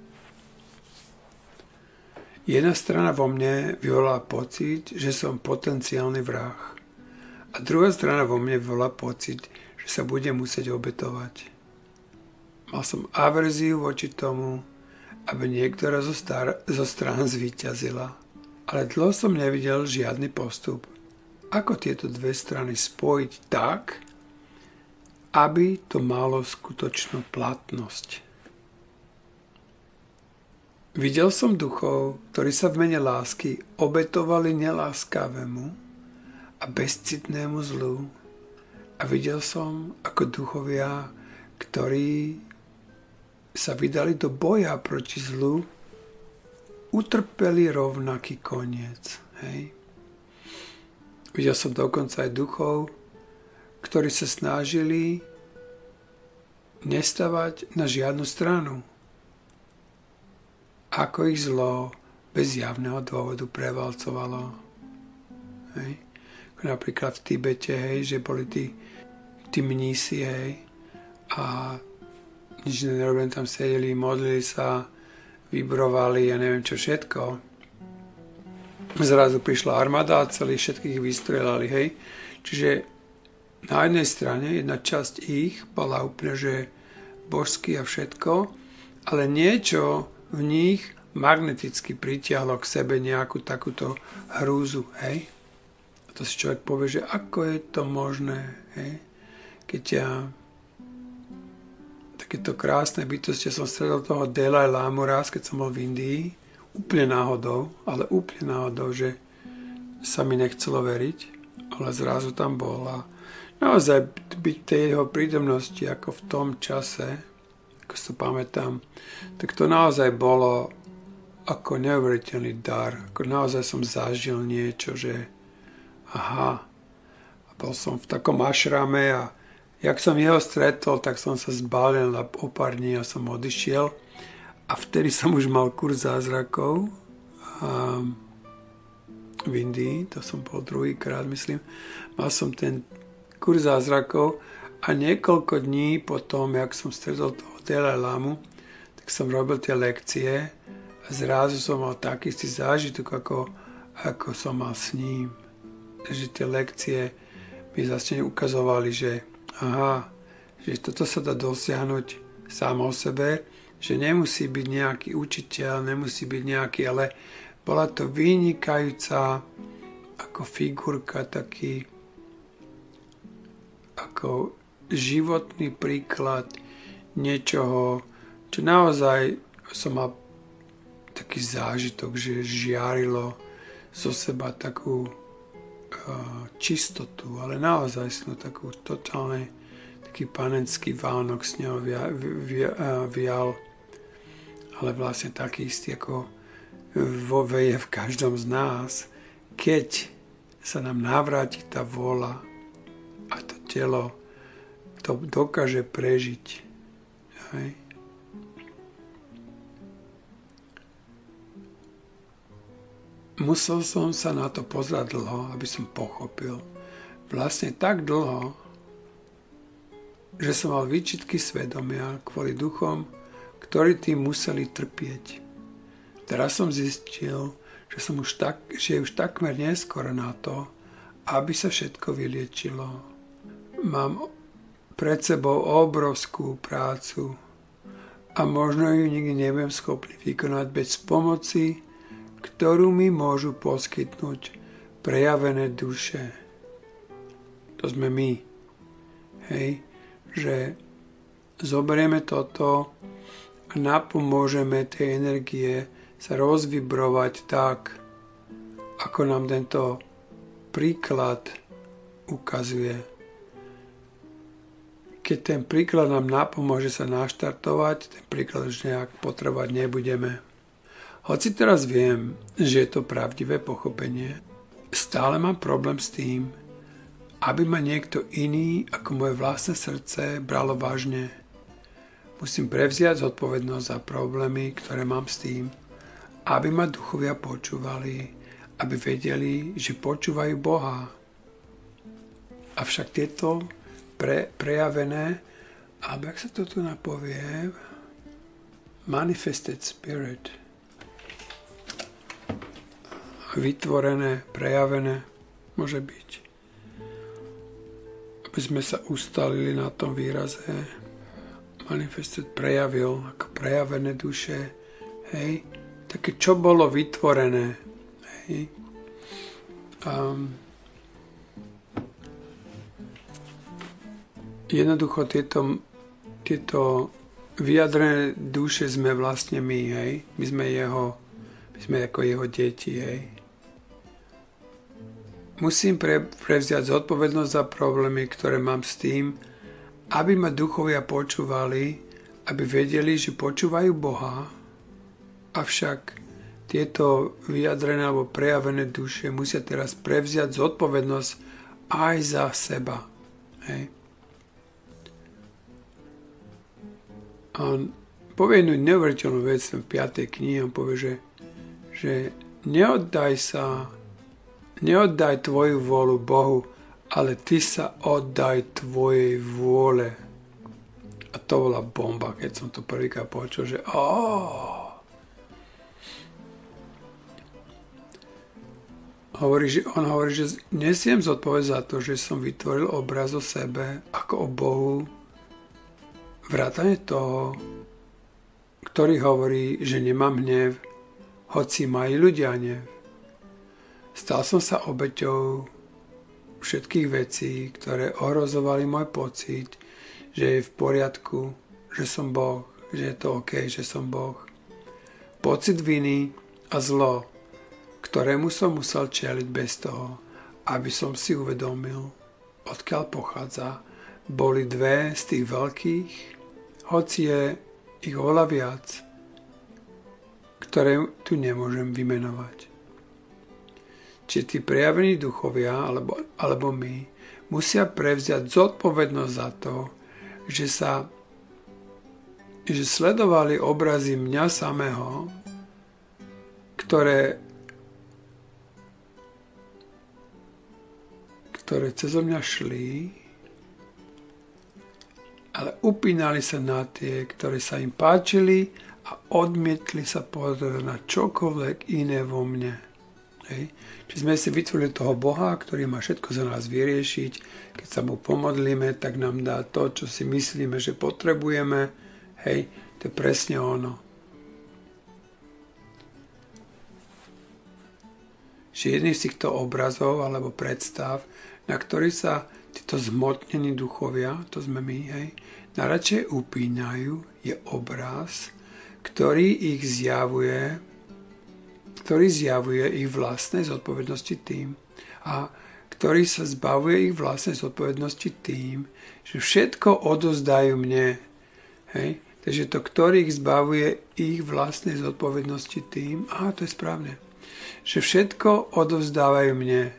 Jedna strana vo mne vyvolá pocit, že som potenciálny vrah. A druhá strana vo mne vyvolá pocit, že sa budem musieť obetovať. Mal som averziu voči tomu, aby niektorá zo, star- zo strán zvíťazila. Ale dlho som nevidel žiadny postup. Ako tieto dve strany spojiť tak, aby to malo skutočnú platnosť. Videl som duchov, ktorí sa v mene lásky obetovali neláskavému a bezcitnému zlu. A videl som, ako duchovia, ktorí sa vydali do boja proti zlu, utrpeli rovnaký koniec. Hej. Videl som dokonca aj duchov, ktorí sa snažili nestavať na žiadnu stranu. Ako ich zlo bez javného dôvodu prevalcovalo. Hej. Napríklad v Tibete, hej, že boli tí, tí mnísi, hej, a nič nerobili, tam sedeli, modlili sa, vibrovali a neviem čo všetko. Zrazu prišla armáda a celý všetkých vystrelali, hej. Čiže na jednej strane jedna časť ich bola úplne, že božský a všetko, ale niečo v nich magneticky pritiahlo k sebe nejakú takúto hrúzu, hej. A to si človek povie, že ako je to možné, hej. Keď ja takéto krásne bytosti, som stretol toho Dalaj Lámu raz, keď som bol v Indii, úplne náhodou, ale úplne náhodou, že sa mi nechcelo veriť, ale zrazu tam bol a naozaj byť tej jeho prítomnosti ako v tom čase, ako si to pamätám, tak to naozaj bolo ako neuveriteľný dar, ako naozaj som zažil niečo, že aha, a bol som v takom ašrame a Jak som jeho stretol, tak som sa zbalil na o pár dní a som odišiel. A vtedy som už mal kurz zázrakov a v Indii, to som bol druhýkrát, myslím. Mal som ten kurz zázrakov a niekoľko dní potom, jak som stretol toho Dalaj Lámu, tak som robil tie lekcie a zrazu som mal taký istý zážitok, ako, ako som mal s ním. Takže tie lekcie mi zase ukazovali, že aha, že toto sa dá dosiahnuť sám o sebe, že nemusí byť nejaký učiteľ, nemusí byť nejaký, ale bola to vynikajúca ako figurka, taký ako životný príklad niečoho, čo naozaj som mal taký zážitok, že žiarilo zo seba takú čistotu, ale naozaj snú takú totálne taký panenský Vánok z neho vial, ale vlastne taký istý ako vo veje v každom z nás, keď sa nám navráti tá vôľa a to telo to dokáže prežiť. Hej. Musel som sa na to pozrieť dlho, aby som pochopil. Vlastne tak dlho, že som mal výčitky svedomia kvôli duchom, ktorí tým museli trpieť. Teraz som zistil, že, som už tak, že je už takmer neskoro na to, aby sa všetko vyliečilo. Mám pred sebou obrovskú prácu a možno ju nikdy nebudem schopný vykonať bez pomoci, ktorú mi môžu poskytnúť prejavené duše. To sme my. Hej, že zoberieme toto a napomôžeme tej energie sa rozvibrovať tak, ako nám tento príklad ukazuje. Keď ten príklad nám napomôže sa naštartovať, ten príklad už nejak potrebovať nebudeme. Hoci teraz viem, že je to pravdivé pochopenie, stále mám problém s tým, aby ma niekto iný ako moje vlastné srdce bralo vážne. Musím prevziať zodpovednosť za problémy, ktoré mám s tým, aby ma duchovia počúvali, aby vedeli, že počúvajú Boha. Avšak tieto pre, prejavené, alebo jak sa to tu napovie, manifested spirit, vytvorené, prejavené, môže byť. Aby sme sa ustalili na tom výraze. Manifested prejavil, ako prejavené duše. Hej. Také, čo bolo vytvorené. Hej. Um, jednoducho tieto, tieto vyjadrené duše sme vlastne my. Hej. My sme jeho, my sme ako jeho deti. Hej. Musím pre, prevziať zodpovednosť za problémy, ktoré mám s tým, aby ma duchovia počúvali, aby vedeli, že počúvajú Boha. Avšak tieto vyjadrené alebo prejavené duše musia teraz prevziať zodpovednosť aj za seba. Hej. A on povie jednu neuveriteľnú vec v piatej knihe, on povie, že, že neoddaj sa Neoddaj tvoju vôľu Bohu, ale ty sa oddaj tvojej vôle. A to bola bomba, keď som to prvýkrát počul, že oh. Hovorí, že, on hovorí, že nesiem zodpovedať za to, že som vytvoril obraz o sebe ako o Bohu. Vrátane toho, ktorý hovorí, že nemám hnev, hoci majú ľudia hnev. Stal som sa obeťou všetkých vecí, ktoré ohrozovali môj pocit, že je v poriadku, že som Boh, že je to OK, že som Boh. Pocit viny a zlo, ktorému som musel čeliť bez toho, aby som si uvedomil, odkiaľ pochádza, boli dve z tých veľkých, hoci je ich oveľa viac, ktoré tu nemôžem vymenovať. Čiže tí prejavení duchovia, alebo, alebo my, musia prevziať zodpovednosť za to, že sa že sledovali obrazy mňa samého, ktoré ktoré cez mňa šli, ale upínali sa na tie, ktoré sa im páčili a odmietli sa pozrieť na čokoľvek iné vo mne. Hej. Čiže sme si vytvorili toho Boha, ktorý má všetko za nás vyriešiť. Keď sa mu pomodlíme, tak nám dá to, čo si myslíme, že potrebujeme. Hej, to je presne ono. Že jedný z týchto obrazov alebo predstav, na ktorý sa títo zmotnení duchovia, to sme my, hej, najradšej upínajú, je obraz, ktorý ich zjavuje, ktorý zjavuje ich vlastnej zodpovednosti tým a ktorý sa zbavuje ich vlastnej zodpovednosti tým, že všetko odozdajú mne. Hej? Takže to, ktorý ich zbavuje ich vlastnej zodpovednosti tým, aha, to je správne, že všetko odovzdávajú mne.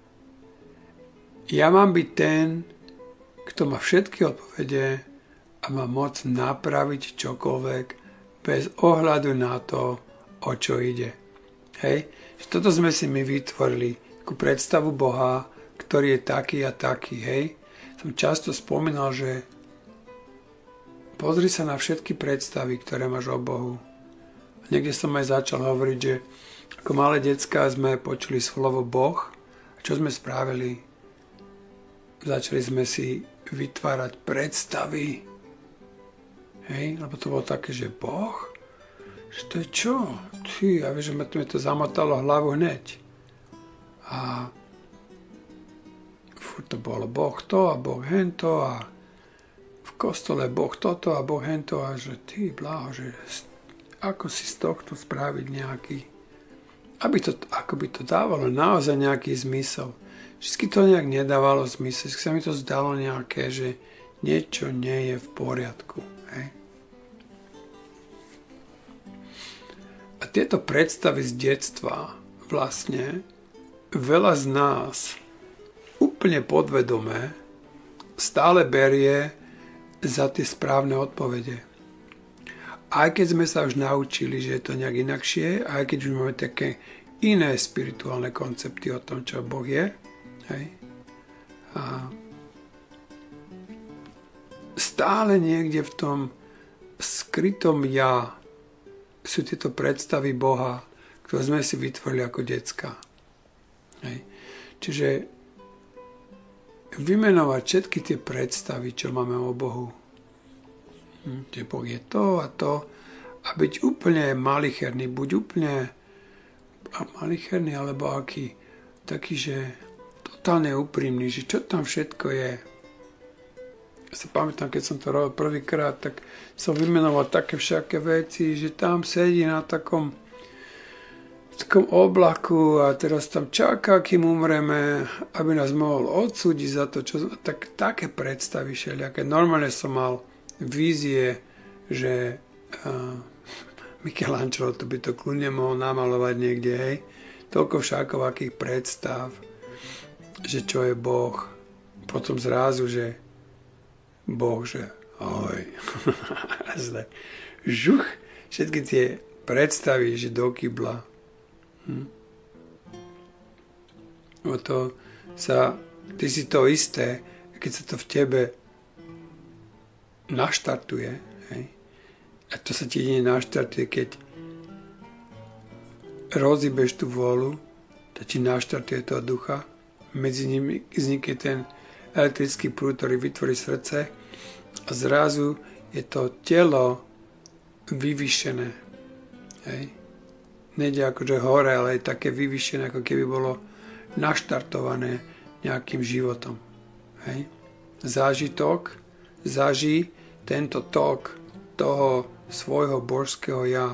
Ja mám byť ten, kto má všetky odpovede a má moc napraviť čokoľvek bez ohľadu na to, o čo ide. Hej? Že toto sme si my vytvorili, takú predstavu Boha, ktorý je taký a taký. Hej? Som často spomínal, že pozri sa na všetky predstavy, ktoré máš o Bohu. A niekde som aj začal hovoriť, že ako malé decká sme počuli slovo Boh a čo sme spravili? Začali sme si vytvárať predstavy. Hej? Lebo to bolo také, že Boh? Že to je čo? Ty, ja vieš, že mi to zamotalo hlavu hneď. A furt to bolo Boh to a Boh hento a v kostole Boh toto a Boh hento a že ty, bláho, že ako si z tohto spraviť nejaký, aby to, ako by to dávalo naozaj nejaký zmysel. Vždycky to nejak nedávalo zmysel, vždycky sa mi to zdalo nejaké, že niečo nie je v poriadku. Hej? A tieto predstavy z detstva vlastne veľa z nás úplne podvedome stále berie za tie správne odpovede. Aj keď sme sa už naučili, že je to nejak inakšie, aj keď už máme také iné spirituálne koncepty o tom, čo Boh je, hej, a stále niekde v tom skrytom ja sú tieto predstavy Boha, ktoré sme si vytvorili ako decka. Hej. Čiže vymenovať všetky tie predstavy, čo máme o Bohu. Hm, že Boh je to a to. A byť úplne malicherný, buď úplne malicherný, alebo aký, taký, že totálne úprimný, že čo tam všetko je. Ja sa pamätám, keď som to robil prvýkrát, tak som vymenoval také všaké veci, že tam sedí na takom takom oblaku a teraz tam čaká, kým umreme, aby nás mohol odsúdiť za to, čo... Tak, také predstavy všelijaké. Normálne som mal vízie, že uh, Michelangelo to by to kľudne mohol namalovať niekde, hej. Toľko všakovakých predstav, že čo je Boh. Potom zrazu, že Boh, že oj. Žuch, všetky tie predstavy, že do kybla. Hm. O to sa, ty si to isté, keď sa to v tebe naštartuje, hej? A to sa ti jedine naštartuje, keď rozhýbeš tú vôľu, to ti naštartuje toho ducha, medzi nimi vznikne ten elektrický prúd, ktorý vytvorí srdce a zrazu je to telo vyvýšené, hej? Nejde akože hore, ale je také vyvýšené, ako keby bolo naštartované nejakým životom. Hej. Zážitok, zaží tento tok toho svojho božského ja.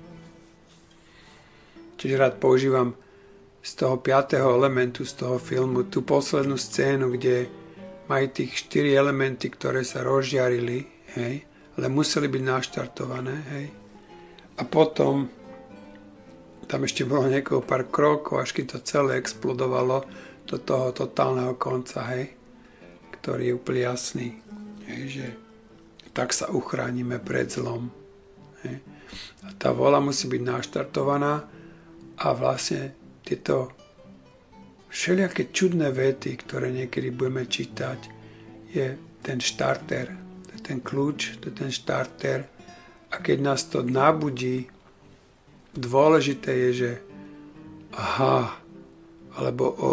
Čiže rád používam z toho piateho elementu, z toho filmu, tú poslednú scénu, kde majú tých štyri elementy, ktoré sa rozžiarili, hej, ale museli byť naštartované. Hej. A potom tam ešte bolo niekoho pár krokov, až keď to celé explodovalo do toho totálneho konca, hej. ktorý je úplne jasný, hej, že tak sa uchránime pred zlom. Hej. A tá vôľa musí byť naštartovaná a vlastne tieto všelijaké čudné vety, ktoré niekedy budeme čítať, je ten štarter, to je ten kľúč, to je ten štarter. A keď nás to nabudí, dôležité je, že aha, alebo ó,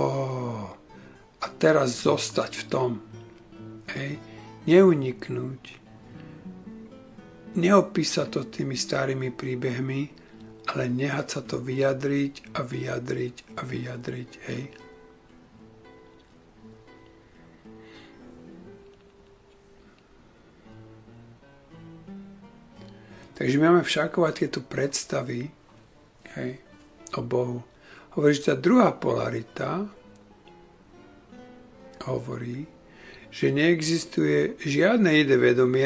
a teraz zostať v tom. Hej. Neuniknúť. Neopísať to tými starými príbehmi, ale nehať sa to vyjadriť a vyjadriť a vyjadriť. Hej. Takže máme všakovať tieto predstavy, hej, o Bohu. Hovorí, že tá druhá polarita hovorí, že neexistuje žiadne iné vedomie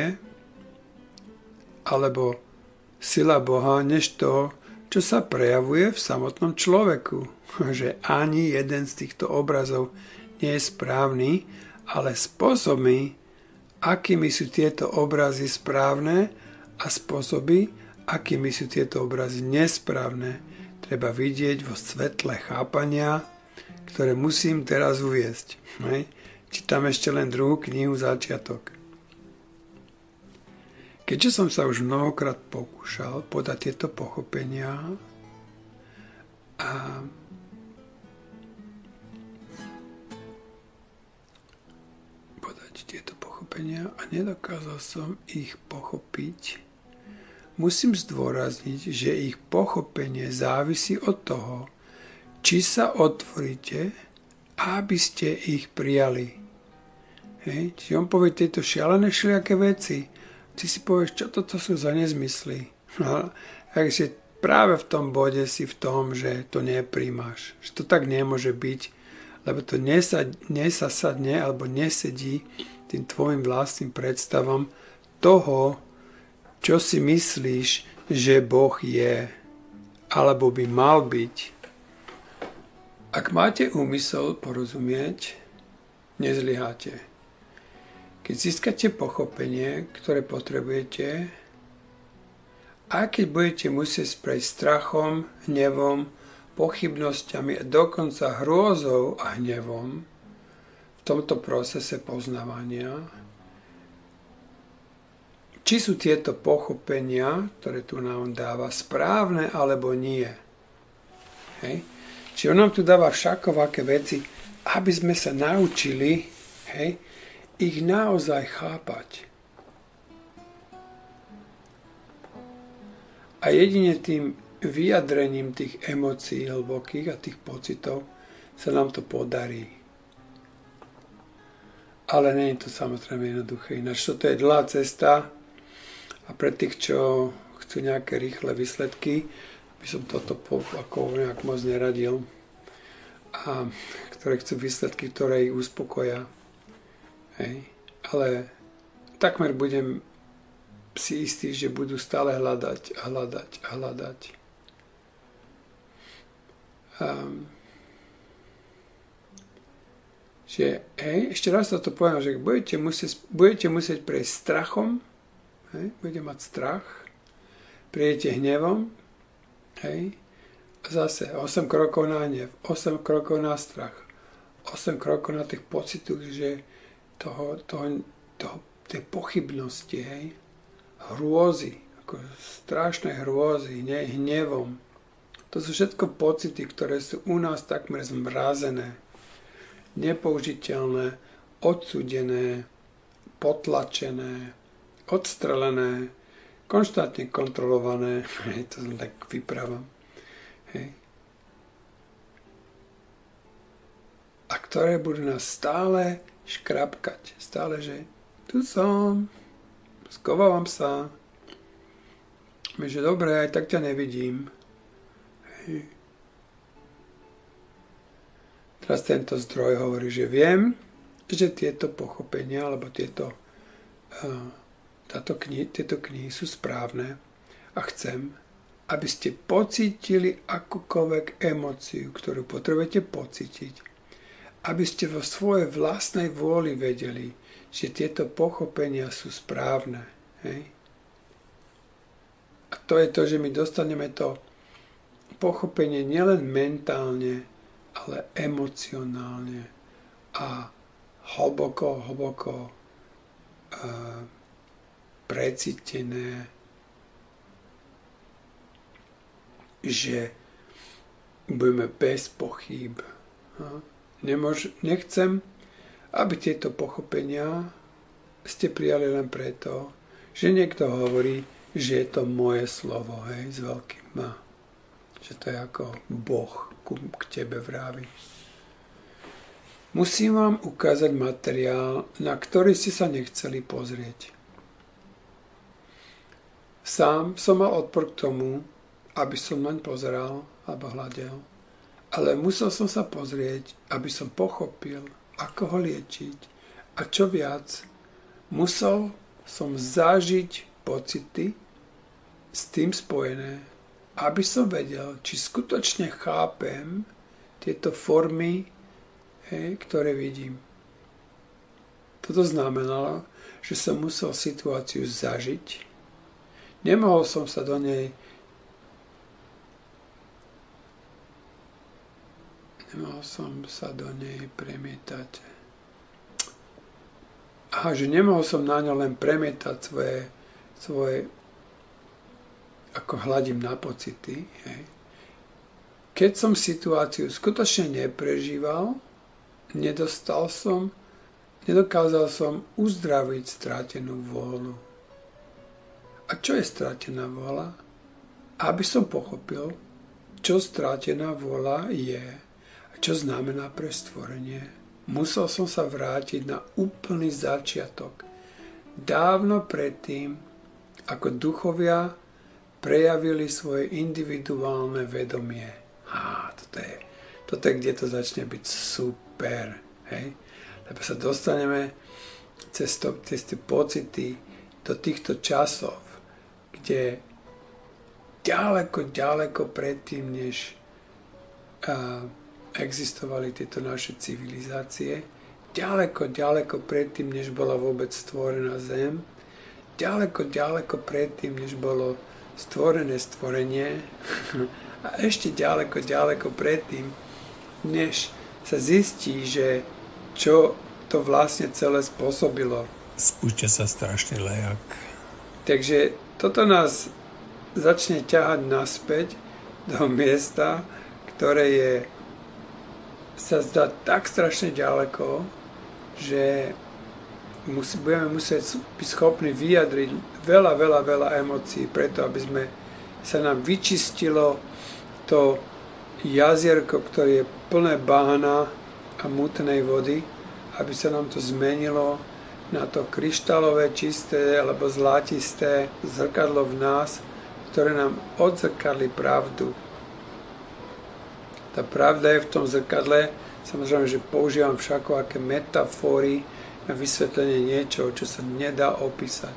alebo sila Boha, než to, čo sa prejavuje v samotnom človeku. Že ani jeden z týchto obrazov nie je správny, ale spôsoby, akými sú tieto obrazy správne a spôsoby, akými sú tieto obrazy nesprávne, treba vidieť vo svetle chápania, ktoré musím teraz uviesť. Hej. Čítam ešte len druhú knihu Začiatok. Keďže som sa už mnohokrát pokúšal podať tieto pochopenia a podať tieto pochopenia a nedokázal som ich pochopiť, musím zdôrazniť, že ich pochopenie závisí od toho, či sa otvoríte, aby ste ich prijali. Hej? Čiže on povie tieto šialené všelijaké veci. Ty si povieš, čo toto sú za nezmysly. No, takže práve v tom bode si v tom, že to nepríjmaš. Že to tak nemôže byť, lebo to nesasadne alebo nesedí tým tvojim vlastným predstavom toho, čo si myslíš, že Boh je, alebo by mal byť. Ak máte úmysel porozumieť, nezlyháte. Keď získate pochopenie, ktoré potrebujete, a keď budete musieť sprejsť strachom, hnevom, pochybnosťami a dokonca hrôzou a hnevom v tomto procese poznávania, či sú tieto pochopenia, ktoré tu nám dáva, správne alebo nie. Hej. Čiže on nám tu dáva všakovaké veci, aby sme sa naučili, hej, ich naozaj chápať. A jedine tým vyjadrením tých emócií hlbokých a tých pocitov sa nám to podarí. Ale nie je to samozrejme jednoduché. Ináč toto je dlhá cesta a pre tých, čo chcú nejaké rýchle výsledky, by som toto ako nejak moc neradil. A ktoré chcú výsledky, ktoré ich uspokoja. Hej. Ale takmer budem si istý, že budú stále hľadať a hľadať a hľadať. Um, že, hej, ešte raz toto poviem, že budete musieť, budete musieť prejsť strachom, hej, budete mať strach, prejdete hnevom, hej, a zase osem krokov na hnev, osem krokov na strach, osem krokov na tých pocitoch, že toho, toho, toho, tej pochybnosti, hej, hrôzy, ako strašné hrôzy, ne, hnevom. To sú všetko pocity, ktoré sú u nás takmer zmrazené, nepoužiteľné, odsúdené, potlačené, odstrelené, konštantne kontrolované. Hej, to som tak vyprávam. Hej. A ktoré budú nás stále škrapkať. Stále, že tu som, skovávam sa. My, že dobre, aj tak ťa nevidím. Hej. Teraz tento zdroj hovorí, že viem, že tieto pochopenia, alebo tieto, uh, táto kni- tieto knihy sú správne a chcem, aby ste pocítili akúkoľvek emóciu, ktorú potrebujete pocítiť. aby ste vo svojej vlastnej vôli vedeli, že tieto pochopenia sú správne. Hej? A to je to, že my dostaneme to pochopenie nielen mentálne, ale emocionálne a hlboko, hlboko uh, precítené, že budeme bez pochýb. Nemôž, nechcem, aby tieto pochopenia ste prijali len preto, že niekto hovorí, že je to moje slovo, hej, s veľkým má. Že to je ako Boh k tebe vraví. Musím vám ukázať materiál, na ktorý ste sa nechceli pozrieť. Sám som mal odpor k tomu, aby som naň pozeral alebo hľadel, ale musel som sa pozrieť, aby som pochopil, ako ho liečiť a čo viac, musel som zažiť pocity s tým spojené, aby som vedel, či skutočne chápem tieto formy, hej, ktoré vidím. Toto znamenalo, že som musel situáciu zažiť. Nemohol som sa do nej nemohol som sa do nej premietať. Aha, že nemohol som na ňo len premietať svoje, svoje ako hľadím na pocity. Hej. Keď som situáciu skutočne neprežíval, nedostal som, nedokázal som uzdraviť strátenú vôľu. A čo je strátená vôľa? Aby som pochopil, čo strátená vôľa je a čo znamená pre stvorenie, musel som sa vrátiť na úplný začiatok. Dávno predtým, ako duchovia prejavili svoje individuálne vedomie. Á, toto je, toto je, kde to začne byť super. Hej? Lebo sa dostaneme cez, to, cez tie pocity do týchto časov, kde ďaleko, ďaleko predtým, než uh, existovali tieto naše civilizácie, ďaleko, ďaleko predtým, než bola vôbec stvorená Zem, ďaleko, ďaleko predtým, než bolo stvorené stvorenie a ešte ďaleko, ďaleko predtým, než sa zistí, že čo to vlastne celé spôsobilo. Spúšťa sa strašný lejak. Takže toto nás začne ťahať naspäť do miesta, ktoré je, sa zdá tak strašne ďaleko, že musí, budeme musieť byť schopní vyjadriť veľa, veľa, veľa emócií, preto aby sme sa nám vyčistilo to jazierko, ktoré je plné bahna a mutnej vody, aby sa nám to zmenilo na to kryštálové, čisté alebo zlatisté zrkadlo v nás, ktoré nám odzrkadlí pravdu. Tá pravda je v tom zrkadle, samozrejme, že používam všakojaké metafory na vysvetlenie niečoho, čo sa nedá opísať.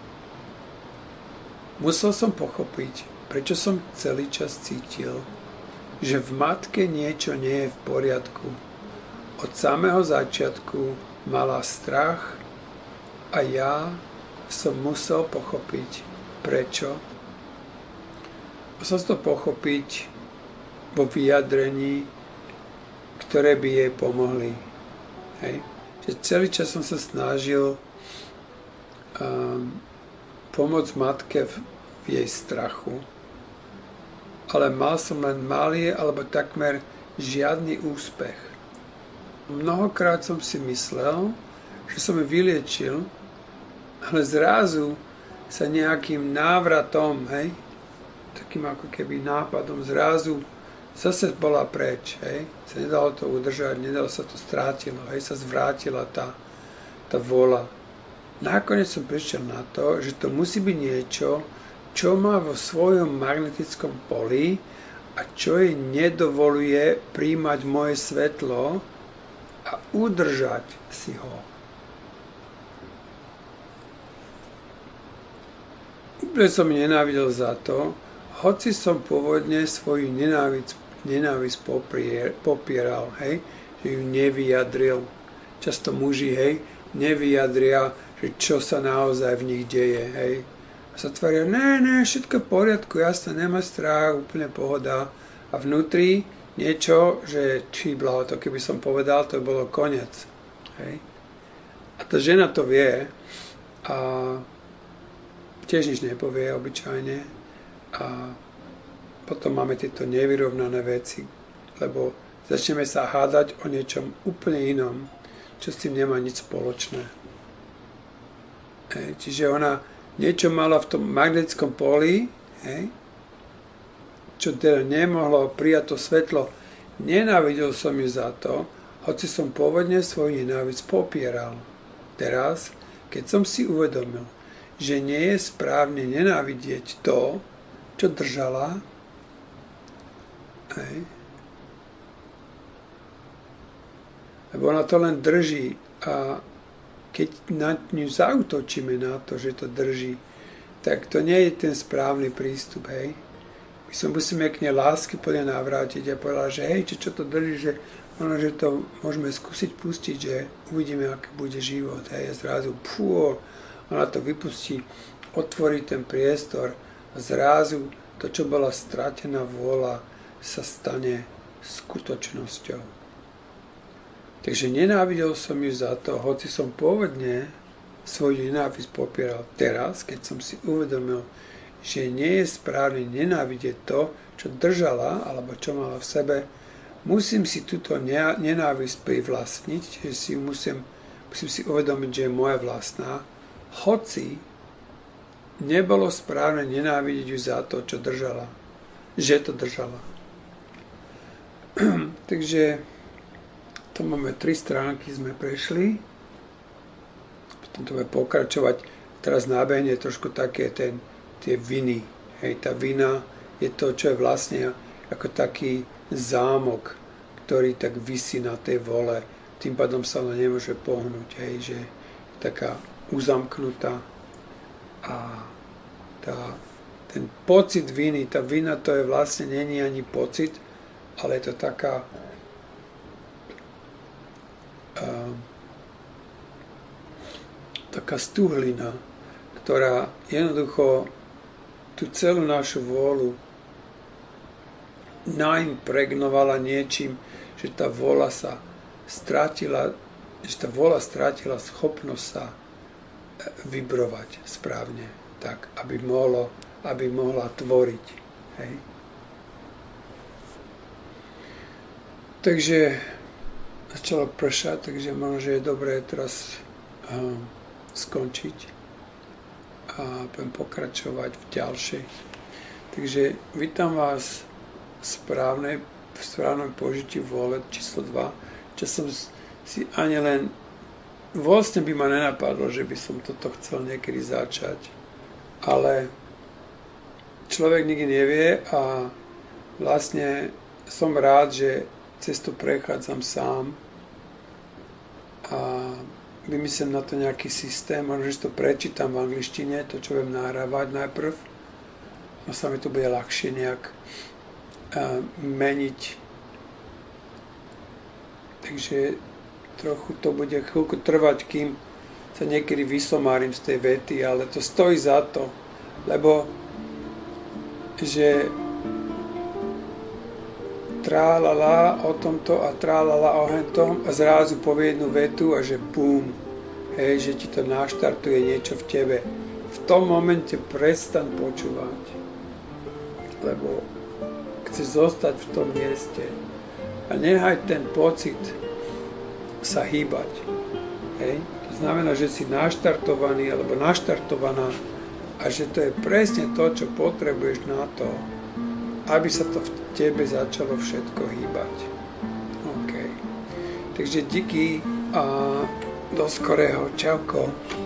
Musel som pochopiť, prečo som celý čas cítil, že v matke niečo nie je v poriadku. Od samého začiatku mala strach a ja som musel pochopiť, prečo. Musel som to pochopiť vo vyjadrení, ktoré by jej pomohli. Hej. Že celý čas som sa snažil um, pomôcť matke v, v jej strachu, ale mal som len malý alebo takmer žiadny úspech. Mnohokrát som si myslel, že som ju vyliečil, ale zrazu sa nejakým návratom, hej, takým ako keby nápadom, zrazu zase bola preč, hej, sa nedalo to udržať, nedalo sa to, strátilo, hej, sa zvrátila tá, tá vôľa. Nakoniec som prišiel na to, že to musí byť niečo, čo má vo svojom magnetickom poli a čo jej nedovoluje príjmať moje svetlo a udržať si ho. Úplne som nenávidel za to, hoci som pôvodne svoju nenávisť, nenávisť popier, popieral, hej, že ju nevyjadril. Často muži, hej, nevyjadria, že čo sa naozaj v nich deje, hej. A sa tvária, ne, ne, všetko v poriadku, jasne, nemá strach, úplne pohoda. A vnútri niečo, že či blaho, to keby som povedal, to bolo koniec, hej. A tá žena to vie a tiež nič nepovie obyčajne a potom máme tieto nevyrovnané veci, lebo začneme sa hádať o niečom úplne inom, čo s tým nemá nič spoločné. Hej. Čiže ona niečo mala v tom magnetickom poli, hej, čo teda nemohlo prijať to svetlo. Nenávidel som ju za to, hoci som pôvodne svoju nenávisť popieral. Teraz, keď som si uvedomil, že nie je správne nenávidieť to, čo držala, hej, lebo ona to len drží a keď na ňu zaútočíme na to, že to drží, tak to nie je ten správny prístup, hej. My sa musíme k nej lásky plne navrátiť a povedať, že hej, čo, čo to drží, že ono, že to môžeme skúsiť pustiť, že uvidíme, aký bude život, hej, a zrazu, pú, ona to vypustí, otvorí ten priestor a zrazu to, čo bola stratená vôľa, sa stane skutočnosťou. Takže nenávidel som ju za to, hoci som pôvodne svoju nenávisť popieral. Teraz, keď som si uvedomil, že nie je správne nenávidieť to, čo držala, alebo čo mala v sebe, musím si túto nenávisť privlastniť, že si ju musím, musím si uvedomiť, že je moja vlastná, hoci nebolo správne nenávidieť ju za to, čo držala. Že to držala. Takže to máme tri stránky, sme prešli. Potom to bude pokračovať. Teraz nábehne trošku také ten, tie viny. Hej, tá vina je to, čo je vlastne ako taký zámok, ktorý tak visí na tej vole. Tým pádom sa ona nemôže pohnúť. Hej, že je taká uzamknutá. A tá, ten pocit viny, tá vina to je vlastne není ani pocit, ale je to taká uh, taká stuhlina, ktorá jednoducho tú celú našu vôľu naimpregnovala niečím, že tá vôľa sa stratila, že tá vôľa stratila schopnosť sa vibrovať správne, tak, aby, mohlo, aby mohla tvoriť. Hej. Takže začalo pršať, takže možno, že je dobré teraz uh, skončiť a budem pokračovať v ďalšej. Takže vítam vás v správnej, v správnom použití vôle číslo dva, čo som si ani len vlastne by ma nenapadlo, že by som toto chcel niekedy začať, ale človek nikdy nevie a vlastne som rád, že cez to prechádzam sám a vymyslím na to nejaký systém, možno, že to prečítam v angličtine, to, čo viem nahrávať najprv, a sa mi to bude ľahšie nejak uh, meniť. Takže trochu to bude chvíľku trvať, kým sa niekedy vysomárim z tej vety, ale to stojí za to, lebo že trálala o tomto a trálala o hentom a zrazu povie jednu vetu a že bum, hej, že ti to naštartuje niečo v tebe. V tom momente prestaň počúvať, lebo chceš zostať v tom mieste a nehaj ten pocit sa hýbať. Hej. To znamená, že si naštartovaný alebo naštartovaná a že to je presne to, čo potrebuješ na to, aby sa to v tebe začalo všetko hýbať. OK. Takže díky a do skorého. Čauko.